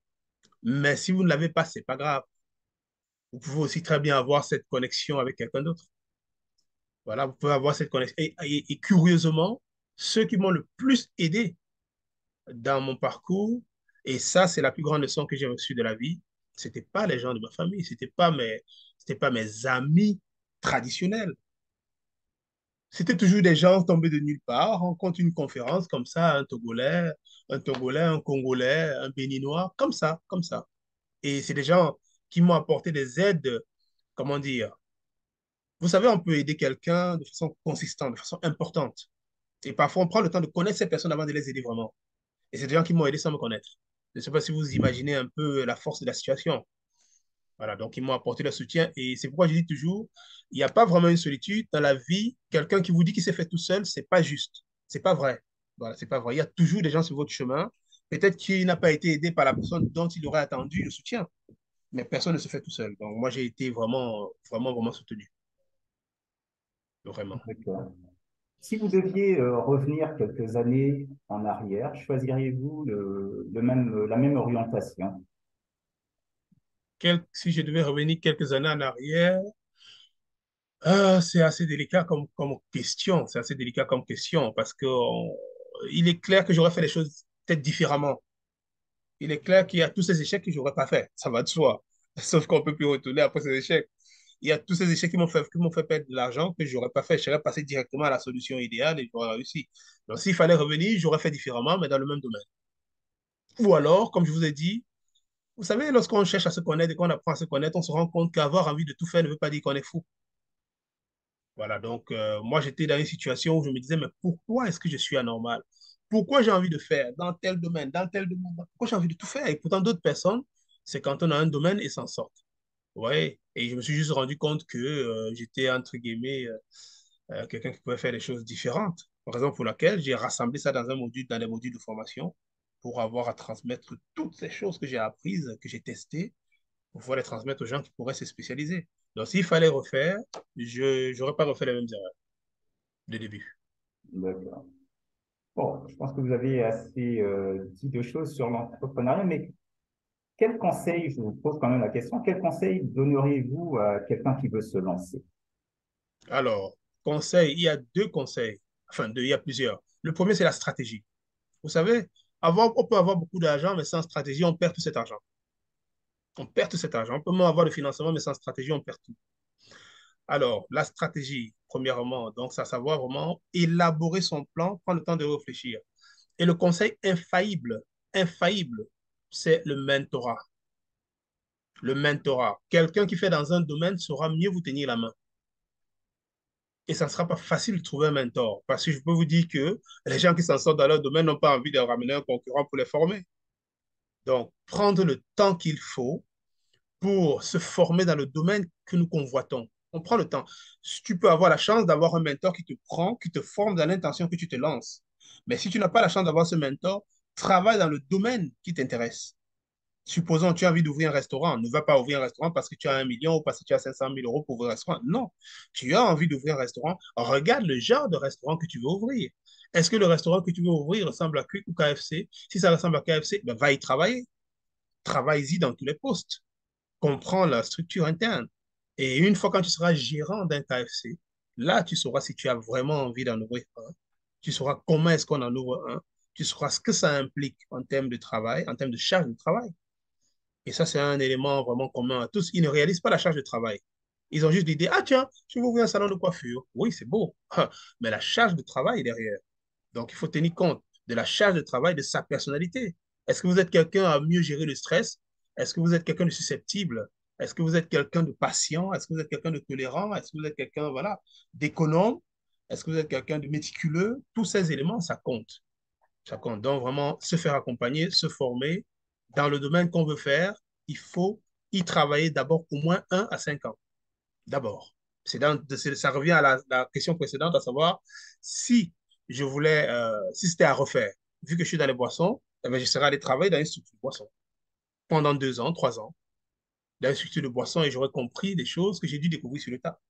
[SPEAKER 2] Mais si vous ne l'avez pas, c'est pas grave. Vous pouvez aussi très bien avoir cette connexion avec quelqu'un d'autre. Voilà, vous pouvez avoir cette connexion. Et, et- et curieusement, ceux qui m'ont le plus aidé dans mon parcours, et ça, c'est la plus grande leçon que j'ai reçue de la vie, c'était pas les gens de ma famille, c'était pas mes, c'était pas mes amis traditionnels. C'était toujours des gens tombés de nulle part. On compte une conférence comme ça, un Togolais, un Togolais, un Congolais, un Béninois, comme ça, comme ça. Et c'est des gens qui m'ont apporté des aides, comment dire. Vous savez, on peut aider quelqu'un de façon consistante, de façon importante. Et parfois, on prend le temps de connaître ces personnes avant de les aider vraiment. Et c'est des gens qui m'ont aidé sans me connaître. Je ne sais pas si vous imaginez un peu la force de la situation. Voilà, donc ils m'ont apporté le soutien. Et c'est pourquoi je dis toujours, il n'y a pas vraiment une solitude dans la vie. Quelqu'un qui vous dit qu'il s'est fait tout seul, c'est pas juste. C'est pas vrai. Voilà, c'est pas vrai. Il y a toujours des gens sur votre chemin. Peut-être qu'il n'a pas été aidé par la personne dont il aurait attendu le soutien. Mais personne ne se fait tout seul. Donc moi, j'ai été vraiment, vraiment, vraiment soutenu. Vraiment.
[SPEAKER 1] D'accord. Si vous deviez euh, revenir quelques années en arrière, choisiriez-vous le, le même, la même orientation?
[SPEAKER 2] Quel- si je devais revenir quelques années en arrière, euh, c'est assez délicat comme, comme question. C'est assez délicat comme question parce que on- il est clair que j'aurais fait les choses peut-être différemment. Il est clair qu'il y a tous ces échecs que j'aurais pas fait. Ça va de soi. Sauf qu'on peut plus retourner après ces échecs. Il y a tous ces échecs qui m'ont fait, qui m'ont fait perdre de l'argent que j'aurais pas fait. Je serais passé directement à la solution idéale et j'aurais réussi. Donc, s'il fallait revenir, j'aurais fait différemment, mais dans le même domaine. Ou alors, comme je vous ai dit, vous savez, lorsqu'on cherche à se connaître et qu'on apprend à se connaître, on se rend compte qu'avoir envie de tout faire ne veut pas dire qu'on est fou. Voilà, donc euh, moi j'étais dans une situation où je me disais, mais pourquoi est-ce que je suis anormal? Pourquoi j'ai envie de faire dans tel domaine, dans tel domaine? Pourquoi j'ai envie de tout faire? Et pourtant d'autres personnes, c'est quand on a un domaine et s'en sortent. Ouais, et je me suis juste rendu compte que euh, j'étais entre guillemets euh, euh, quelqu'un qui pouvait faire des choses différentes. Raison pour laquelle j'ai rassemblé ça dans un module, dans des modules de formation pour avoir à transmettre toutes ces choses que j'ai apprises, que j'ai testées pour pouvoir les transmettre aux gens qui pourraient se spécialiser. Donc, s'il fallait refaire, je n'aurais pas refait les mêmes erreurs de début.
[SPEAKER 1] D'accord. Bon, je pense que vous avez assez euh, dit de choses sur l'entrepreneuriat, mais quel conseil, je vous pose quand même la question, quel conseil donneriez-vous à quelqu'un qui veut se lancer?
[SPEAKER 2] Alors, conseil, il y a deux conseils. Enfin, deux, il y a plusieurs. Le premier, c'est la stratégie. Vous savez, avoir, on peut avoir beaucoup d'argent, mais sans stratégie, on perd tout cet argent. On perd tout cet argent. On peut même avoir le financement, mais sans stratégie, on perd tout. Alors, la stratégie, premièrement, donc, c'est à savoir vraiment élaborer son plan, prendre le temps de réfléchir. Et le conseil infaillible, infaillible, c'est le mentorat. Le mentorat. Quelqu'un qui fait dans un domaine saura mieux vous tenir la main. Et ça ne sera pas facile de trouver un mentor. Parce que je peux vous dire que les gens qui s'en sortent dans leur domaine n'ont pas envie de ramener un concurrent pour les former. Donc, prendre le temps qu'il faut pour se former dans le domaine que nous convoitons. On prend le temps. Si tu peux avoir la chance d'avoir un mentor qui te prend, qui te forme dans l'intention que tu te lances. Mais si tu n'as pas la chance d'avoir ce mentor, travaille dans le domaine qui t'intéresse. Supposons que tu as envie d'ouvrir un restaurant. Ne va pas ouvrir un restaurant parce que tu as un million ou parce que tu as cinq cent mille euros pour ouvrir un restaurant. Non. Tu as envie d'ouvrir un restaurant. Regarde le genre de restaurant que tu veux ouvrir. Est-ce que le restaurant que tu veux ouvrir ressemble à Quick ou K F C? Si ça ressemble à K F C, ben, va y travailler. Travaille-y dans tous les postes. Comprends la structure interne. Et une fois quand tu seras gérant d'un K F C, là, tu sauras si tu as vraiment envie d'en ouvrir un. Tu sauras comment est-ce qu'on en ouvre un. Tu sauras ce que ça implique en termes de travail, en termes de charge de travail. Et ça, c'est un élément vraiment commun à tous. Ils ne réalisent pas la charge de travail. Ils ont juste l'idée, ah tiens, je vais ouvrir un salon de coiffure. Oui, c'est beau. Mais la charge de travail est derrière. Donc, il faut tenir compte de la charge de travail, de sa personnalité. Est-ce que vous êtes quelqu'un à mieux gérer le stress? Est-ce que vous êtes quelqu'un de susceptible? Est-ce que vous êtes quelqu'un de patient? Est-ce que vous êtes quelqu'un de tolérant? Est-ce que vous êtes quelqu'un, voilà, d'économe? Est-ce que vous êtes quelqu'un de méticuleux? Tous ces éléments, ça compte. Ça compte. Donc, vraiment, se faire accompagner, se former dans le domaine qu'on veut faire, il faut y travailler d'abord au moins un à cinq ans. D'abord. C'est dans, ça revient à la, la, question précédente, à savoir si je voulais, euh, si c'était à refaire, vu que je suis dans les boissons, eh bien, je serais allé travailler dans une structure de boissons pendant deux ans, trois ans, dans une structure de boissons et j'aurais compris des choses que j'ai dû découvrir sur le tas.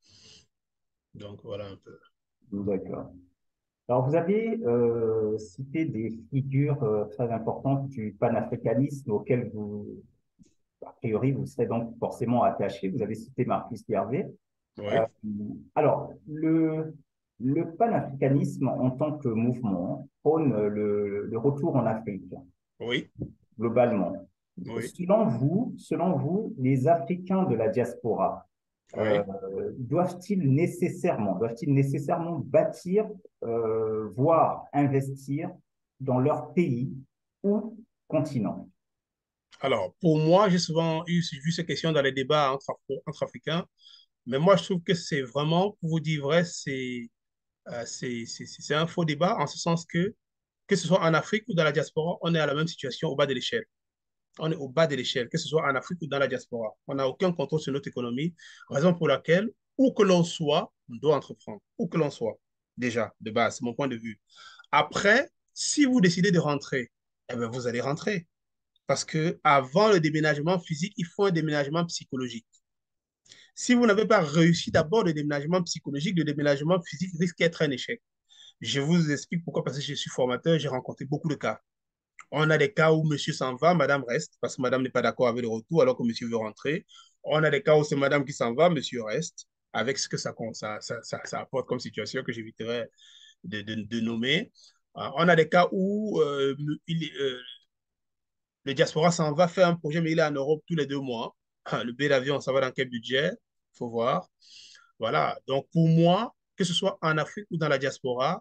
[SPEAKER 2] Donc, voilà un peu.
[SPEAKER 1] D'accord. Alors, vous avez euh, cité des figures euh, très importantes du panafricanisme auxquelles vous, a priori, vous serez donc forcément attaché. Vous avez cité Marcus Garvey. Euh,
[SPEAKER 2] Oui,
[SPEAKER 1] alors, le, le panafricanisme en tant que mouvement prône le, le retour en Afrique,
[SPEAKER 2] oui,
[SPEAKER 1] globalement.
[SPEAKER 2] oui,
[SPEAKER 1] Selon vous, selon vous, les Africains de la diaspora euh,
[SPEAKER 2] oui.
[SPEAKER 1] doivent-ils nécessairement, doivent-ils nécessairement bâtir, euh, voire investir dans leur pays ou continent?
[SPEAKER 2] Alors, pour moi, j'ai souvent eu, vu ces questions dans les débats entre, entre Africains, mais moi, je trouve que c'est vraiment, pour vous dire vrai, c'est euh, c'est c'est- c'est un faux débat en ce sens que, que ce soit en Afrique ou dans la diaspora, on est à la même situation au bas de l'échelle. On est au bas de l'échelle, que ce soit en Afrique ou dans la diaspora. On n'a aucun contrôle sur notre économie, raison pour laquelle, où que l'on soit, on doit entreprendre, où que l'on soit, déjà, de base, c'est mon point de vue. Après, si vous décidez de rentrer, eh bien, vous allez rentrer. Parce que avant le déménagement physique, il faut un déménagement psychologique. Si vous n'avez pas réussi d'abord le déménagement psychologique, le déménagement physique risque d'être un échec. Je vous explique pourquoi, parce que je suis formateur, j'ai rencontré beaucoup de cas. On a des cas où monsieur s'en va, madame reste, parce que madame n'est pas d'accord avec le retour alors que monsieur veut rentrer. On a des cas où c'est madame qui s'en va, monsieur reste, avec ce que ça, ça, ça, ça, ça apporte comme situation que j'éviterai de, de, de nommer. Euh, on a des cas où euh, il, euh, le diaspora s'en va faire un projet, mais il est en Europe tous les deux mois. Le billet d'avion, ça va dans quel budget? Il faut voir. Voilà. Donc, pour moi, que ce soit en Afrique ou dans la diaspora,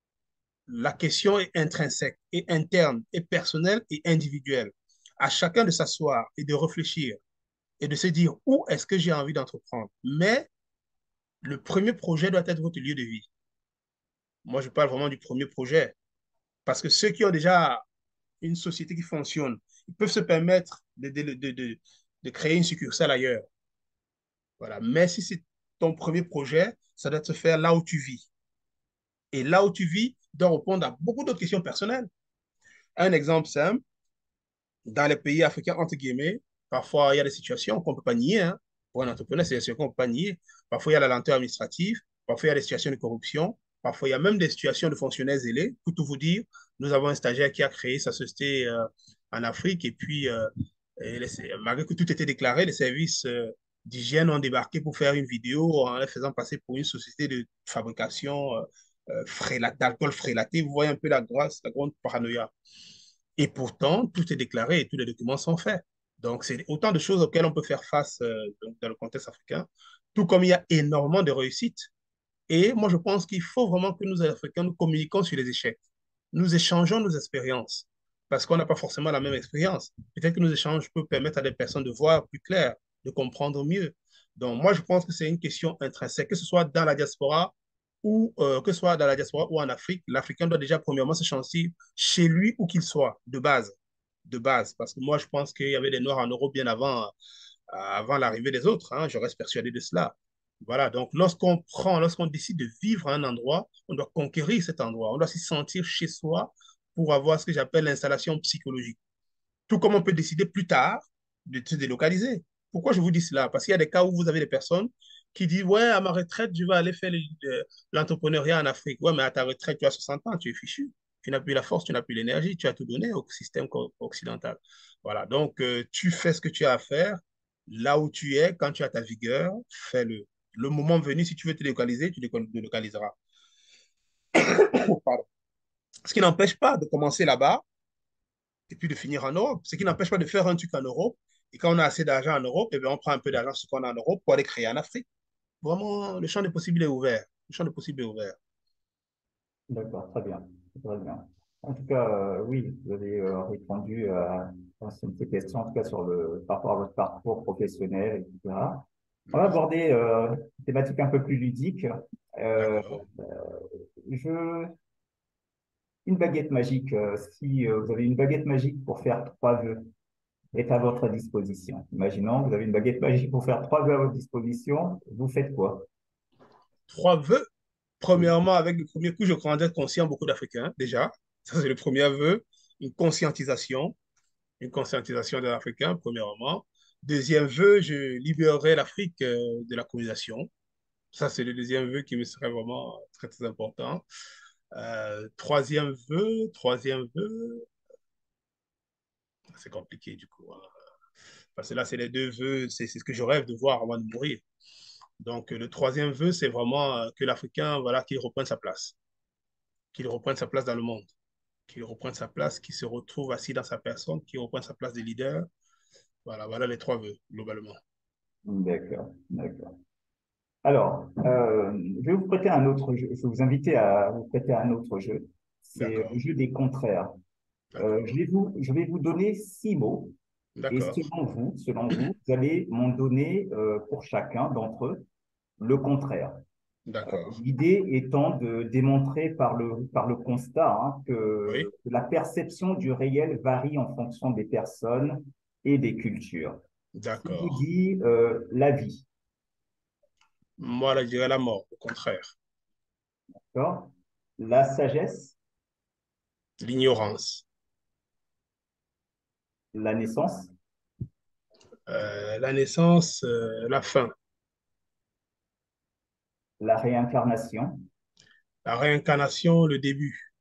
[SPEAKER 2] la question est intrinsèque et interne et personnelle et individuelle. À chacun de s'asseoir et de réfléchir et de se dire où est-ce que j'ai envie d'entreprendre. Mais le premier projet doit être votre lieu de vie. Moi, je parle vraiment du premier projet. Parce que ceux qui ont déjà une société qui fonctionne, ils peuvent se permettre de, de, de, de, de créer une succursale ailleurs. Voilà. Mais si c'est ton premier projet, ça doit se faire là où tu vis. Et là où tu vis doit répondre à beaucoup d'autres questions personnelles. Un exemple simple, dans les pays africains, entre guillemets, parfois il y a des situations qu'on ne peut pas nier. Hein. Pour un entrepreneur, c'est des situations qu'on ne peut pas nier. Parfois il y a la lenteur administrative, parfois il y a des situations de corruption, parfois il y a même des situations de fonctionnaires zélés. Pour tout vous dire, nous avons un stagiaire qui a créé sa société euh, en Afrique et puis, euh, et les, malgré que tout était déclaré, les services euh, d'hygiène ont débarqué pour faire une vidéo en les faisant passer pour une société de fabrication euh, euh, frélat, d'alcool frélaté. Vous voyez un peu la, grâce, la grande paranoïa. Et pourtant, tout est déclaré et tous les documents sont faits. Donc, c'est autant de choses auxquelles on peut faire face euh, donc, dans le contexte africain, tout comme il y a énormément de réussites. Et moi, je pense qu'il faut vraiment que nous, Africains, nous communiquons sur les échecs. Nous échangeons nos expériences, parce qu'on n'a pas forcément la même expérience. Peut-être que nos échanges peuvent permettre à des personnes de voir plus clair, de comprendre mieux. Donc, moi, je pense que c'est une question intrinsèque, que ce soit dans la diaspora ou euh, que ce soit dans la diaspora ou en Afrique, l'Africain doit déjà premièrement se chancer chez lui où qu'il soit, de base. De base. Parce que moi, je pense qu'il y avait des Noirs en Europe bien avant, euh, avant l'arrivée des autres. Hein, je reste persuadé de cela. Voilà, donc lorsqu'on prend, lorsqu'on décide de vivre à un endroit, on doit conquérir cet endroit. On doit s'y sentir chez soi pour avoir ce que j'appelle l'installation psychologique. Tout comme on peut décider plus tard de se délocaliser. Pourquoi je vous dis cela? Parce qu'il y a des cas où vous avez des personnes qui disent, ouais, à ma retraite, je vais aller faire l'entrepreneuriat en Afrique. Ouais, mais à ta retraite, tu as soixante ans, tu es fichu. Tu n'as plus la force, tu n'as plus l'énergie, tu as tout donné au système occidental. Voilà, donc euh, tu fais ce que tu as à faire là où tu es, quand tu as ta vigueur, fais-le. Le moment venu, si tu veux te délocaliser, tu te délocaliseras. Pardon. Ce qui n'empêche pas de commencer là-bas et puis de finir en Europe. Ce qui n'empêche pas de faire un truc en Europe. Et quand on a assez d'argent en Europe, eh bien, on prend un peu d'argent sur ce qu'on a en Europe pour aller créer en Afrique. Vraiment, le champ des possibles est ouvert. Le champ des possibles est ouvert.
[SPEAKER 1] D'accord, très bien, très bien. En tout cas, euh, oui, vous avez euh, répondu à, à ces questions, en tout cas sur le, par rapport à votre parcours professionnel, et cetera. On va
[SPEAKER 2] Merci.
[SPEAKER 1] aborder euh, une thématique un peu plus ludique. Euh,
[SPEAKER 2] D'accord.
[SPEAKER 1] je, une baguette magique, euh, si euh, vous avez une baguette magique pour faire trois vœux, est à votre disposition. Imaginons, vous avez une baguette magique pour faire trois vœux à votre disposition, vous faites quoi?
[SPEAKER 2] Trois vœux.
[SPEAKER 1] Oui.
[SPEAKER 2] Premièrement, avec le premier coup, je rendrai conscient beaucoup d'Africains, déjà. Ça, c'est le premier vœu. Une conscientisation. Une conscientisation des Africains, premièrement. Deuxième vœu, je libérerai l'Afrique euh, de la colonisation. Ça, c'est le deuxième vœu qui me serait vraiment très, très important. Euh, troisième vœu, troisième vœu, c'est compliqué du coup, hein. Parce que là, c'est les deux vœux, c'est c'est ce que je rêve de voir avant de mourir. Donc, euh, le troisième vœu, c'est vraiment euh, que l'Africain, voilà, qu'il reprenne sa place, qu'il reprenne sa place dans le monde, qu'il reprenne sa place, qu'il se retrouve assis dans sa personne, qu'il reprenne sa place de leader. Voilà, voilà les trois vœux, globalement.
[SPEAKER 1] D'accord, d'accord. Alors, euh, je vais vous prêter un autre jeu. Je vais vous inviter à vous prêter un autre jeu. C'est le
[SPEAKER 2] D'accord,
[SPEAKER 1] jeu des contraires. Euh, je
[SPEAKER 2] d'accord,
[SPEAKER 1] vais vous, je vais vous donner six mots et
[SPEAKER 2] d'accord,
[SPEAKER 1] selon vous, selon vous, vous allez m'en donner euh, pour chacun d'entre eux le contraire.
[SPEAKER 2] d'accord.
[SPEAKER 1] L'idée étant de démontrer par le, par le constat hein,
[SPEAKER 2] Oui,
[SPEAKER 1] que la perception du réel varie en fonction des personnes et des cultures. Si je vous
[SPEAKER 2] d'accord.
[SPEAKER 1] dis euh, la vie,
[SPEAKER 2] Moi, là, je dirais la mort, au contraire.
[SPEAKER 1] d'accord? La sagesse,
[SPEAKER 2] L'ignorance,
[SPEAKER 1] la naissance,
[SPEAKER 2] euh, la naissance, euh, la fin,
[SPEAKER 1] la réincarnation,
[SPEAKER 2] la réincarnation, le début,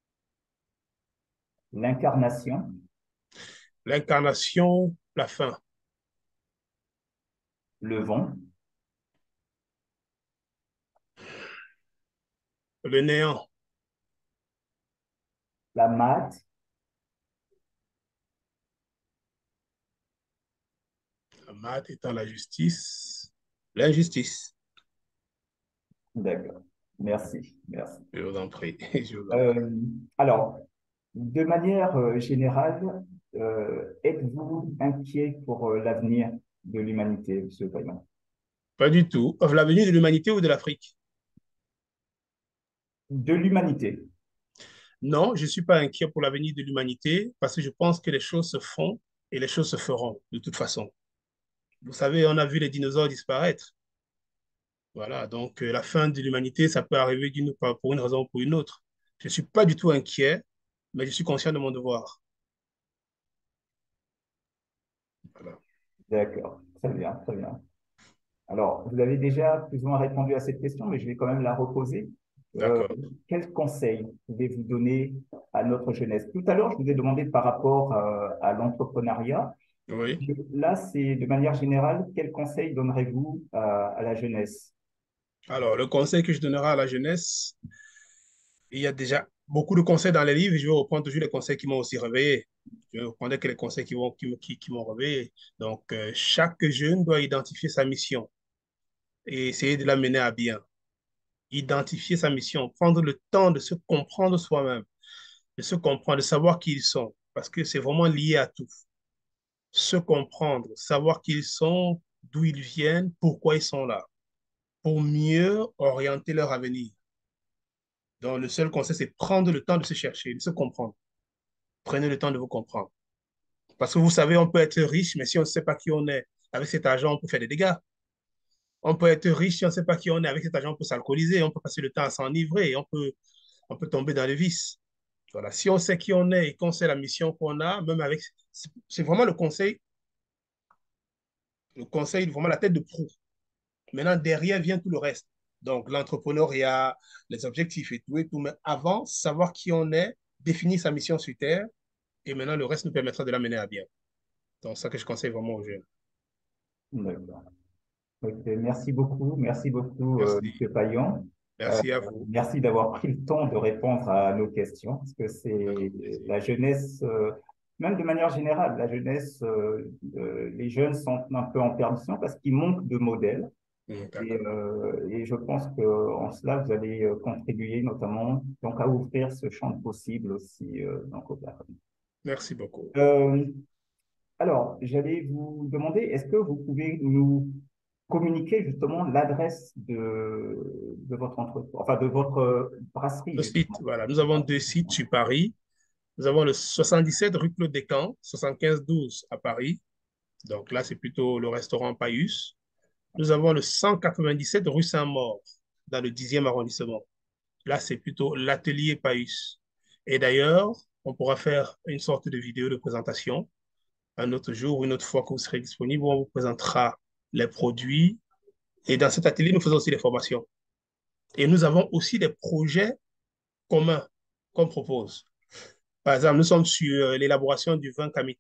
[SPEAKER 1] l'incarnation,
[SPEAKER 2] l'incarnation, la fin,
[SPEAKER 1] le vent,
[SPEAKER 2] le néant,
[SPEAKER 1] la mat,
[SPEAKER 2] la mat étant la justice, l'injustice.
[SPEAKER 1] d'accord. Merci, merci.
[SPEAKER 2] Je vous en prie, je vous en prie.
[SPEAKER 1] Euh, alors, de manière euh, générale, euh, êtes-vous inquiet pour euh, l'avenir de l'humanité, Monsieur Payan?
[SPEAKER 2] Pas du tout. Of l'avenir de l'humanité ou de l'Afrique?
[SPEAKER 1] De l'humanité.
[SPEAKER 2] Non, je ne suis pas inquiet pour l'avenir de l'humanité parce que je pense que les choses se font et les choses se feront de toute façon. Vous savez, on a vu les dinosaures disparaître. Voilà, donc euh, la fin de l'humanité, ça peut arriver d'une, pour une raison ou pour une autre. Je ne suis pas du tout inquiet, mais je suis conscient de mon devoir. Voilà.
[SPEAKER 1] D'accord, très bien, très bien. Alors, vous avez déjà plus ou moins répondu à cette question, mais je vais quand même la reposer. Euh,
[SPEAKER 2] D'accord.
[SPEAKER 1] quel conseil pouvez-vous donner à notre jeunesse? Tout à l'heure, je vous ai demandé par rapport euh, à l'entrepreneuriat.
[SPEAKER 2] Oui.
[SPEAKER 1] Là, c'est de manière générale, quel conseil donnerez-vous à, à la jeunesse?
[SPEAKER 2] Alors, le conseil que je donnerai à la jeunesse, il y a déjà beaucoup de conseils dans les livres et je vais reprendre toujours les conseils qui m'ont aussi réveillé. Je vais reprendre que les conseils qui vont, qui, qui, qui m'ont réveillé. Donc, euh, chaque jeune doit identifier sa mission et essayer de la mener à bien. Identifier sa mission, prendre le temps de se comprendre soi-même, de se comprendre, de savoir qui ils sont, parce que c'est vraiment lié à tout. Se comprendre, savoir qui ils sont, d'où ils viennent, pourquoi ils sont là, pour mieux orienter leur avenir. Donc, le seul conseil, c'est prendre le temps de se chercher, de se comprendre. Prenez le temps de vous comprendre. Parce que vous savez, on peut être riche, mais si on ne sait pas qui on est, avec cet argent, on peut faire des dégâts. On peut être riche, si on ne sait pas qui on est, avec cet argent, on peut s'alcooliser, on peut passer le temps à s'enivrer, on peut, on peut tomber dans le vice. Voilà. Si on sait qui on est et qu'on sait la mission qu'on a, même avec, c'est c'est vraiment le conseil, le conseil, vraiment la tête de proue. Maintenant, derrière vient tout le reste. Donc, l'entrepreneuriat, les objectifs et tout et tout. Mais avant, savoir qui on est, définir sa mission sur Terre, et maintenant, le reste nous permettra de la mener à bien. Donc, ça que je conseille vraiment aux jeunes.
[SPEAKER 1] D'accord. Ok, merci beaucoup, merci beaucoup, euh,
[SPEAKER 2] Merci.
[SPEAKER 1] Monsieur Payan. Euh,
[SPEAKER 2] Merci à vous.
[SPEAKER 1] Merci d'avoir pris le temps de répondre à nos questions, parce que
[SPEAKER 2] Avec
[SPEAKER 1] c'est
[SPEAKER 2] plaisir.
[SPEAKER 1] la jeunesse, euh, même de manière générale, la jeunesse, euh, euh, les jeunes sont un peu en perdition parce qu'ils manquent de modèles.
[SPEAKER 2] Mm,
[SPEAKER 1] Et,
[SPEAKER 2] d'accord.
[SPEAKER 1] euh, et je pense qu'en cela, vous allez euh, contribuer notamment donc à ouvrir ce champ de possibles aussi euh, donc aux personnes.
[SPEAKER 2] Merci beaucoup.
[SPEAKER 1] Euh, alors, j'allais vous demander, est-ce que vous pouvez nous communiquer justement l'adresse de, de votre entreprise, enfin de votre euh, brasserie
[SPEAKER 2] Le site,
[SPEAKER 1] justement.
[SPEAKER 2] voilà. Nous avons deux sites sur Paris. Nous avons le soixante-dix-sept rue Claude Descamps, soixante-quinze douze à Paris. Donc là, c'est plutôt le restaurant Paius. Nous avons le cent quatre-vingt-dix-sept rue Saint-Maur, dans le dixième arrondissement. Là, c'est plutôt l'atelier Paius. Et d'ailleurs, on pourra faire une sorte de vidéo de présentation un autre jour, une autre fois que vous serez disponible, où on vous présentera les produits. Et dans cet atelier, nous faisons aussi des formations. Et nous avons aussi des projets communs qu'on propose. Par exemple, nous sommes sur euh, l'élaboration du vin Camit.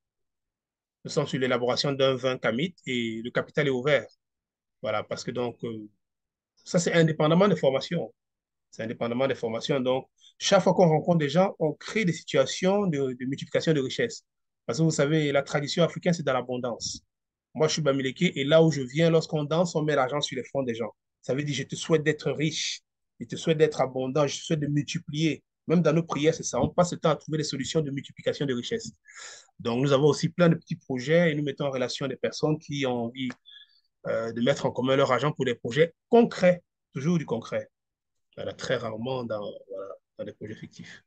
[SPEAKER 2] Nous sommes sur l'élaboration d'un vin Camit et le capital est ouvert. Voilà, parce que donc, euh, ça, c'est indépendamment des formations. C'est indépendamment des formations. Donc, chaque fois qu'on rencontre des gens, on crée des situations de, de multiplication de richesses. Parce que vous savez, la tradition africaine, c'est dans l'abondance. Moi, je suis Bamileke et là où je viens, lorsqu'on danse, on met l'argent sur les fronts des gens. Ça veut dire, je te souhaite d'être riche, je te souhaite d'être abondant, je te souhaite de multiplier. Même dans nos prières, c'est ça. On passe le temps à trouver des solutions de multiplication de richesses. Donc, nous avons aussi plein de petits projets et nous mettons en relation des personnes qui ont envie euh, de mettre en commun leur argent pour des projets concrets, toujours du concret. Voilà, très rarement dans, voilà, dans des projets fictifs.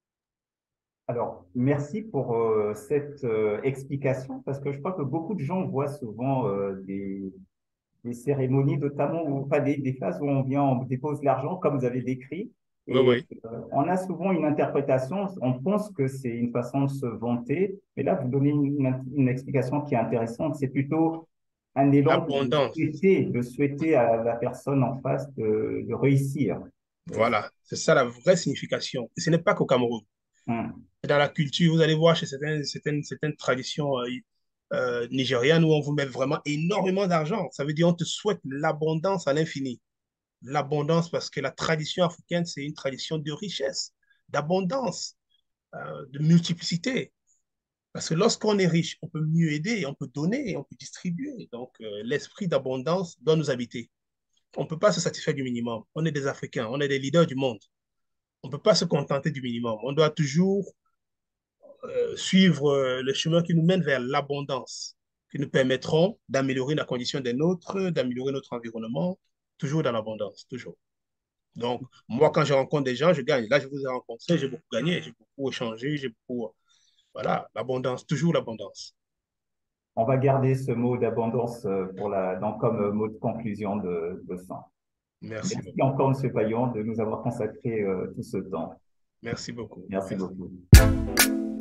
[SPEAKER 1] Alors, merci pour euh, cette euh, explication parce que je crois que beaucoup de gens voient souvent euh, des, des cérémonies, notamment, où- enfin des, des phases où on vient, on dépose l'argent, comme vous avez décrit,
[SPEAKER 2] Oui,
[SPEAKER 1] et
[SPEAKER 2] oui.
[SPEAKER 1] euh, on a souvent une interprétation, on pense que c'est une façon de se vanter, mais là, vous donnez une, une, une explication qui est intéressante, c'est plutôt un élan de
[SPEAKER 2] L'abondance.
[SPEAKER 1] souhaiter, de souhaiter à la personne en face de, de réussir. Euh,
[SPEAKER 2] Voilà, c'est ça la vraie signification. Et ce n'est pas qu'au Cameroun.
[SPEAKER 1] hum,
[SPEAKER 2] Dans la culture, vous allez voir chez certaines, certaines, certaines traditions euh, euh, nigérianes où on vous met vraiment énormément d'argent. Ça veut dire on te souhaite l'abondance à l'infini. L'abondance parce que la tradition africaine, c'est une tradition de richesse, d'abondance, euh, de multiplicité. Parce que lorsqu'on est riche, on peut mieux aider, on peut donner, on peut distribuer. Donc, euh, l'esprit d'abondance doit nous habiter. On ne peut pas se satisfaire du minimum. On est des Africains, on est des leaders du monde. On ne peut pas se contenter du minimum. On doit toujours euh, suivre euh, le chemin qui nous mène vers l'abondance, qui nous permettront d'améliorer la condition des nôtres, d'améliorer notre environnement, toujours dans l'abondance, toujours. Donc, moi, quand je rencontre des gens, je gagne. Là, je vous ai rencontré, j'ai beaucoup gagné, j'ai beaucoup échangé, j'ai beaucoup... Voilà, l'abondance, toujours l'abondance.
[SPEAKER 1] on va garder ce mot d'abondance euh, pour la, donc, comme euh, mot de conclusion de, de ça.
[SPEAKER 2] Merci
[SPEAKER 1] Merci
[SPEAKER 2] beaucoup.
[SPEAKER 1] encore, Monsieur Payan, de nous avoir consacré euh, tout ce temps.
[SPEAKER 2] Merci beaucoup.
[SPEAKER 1] Merci
[SPEAKER 2] Merci.
[SPEAKER 1] beaucoup.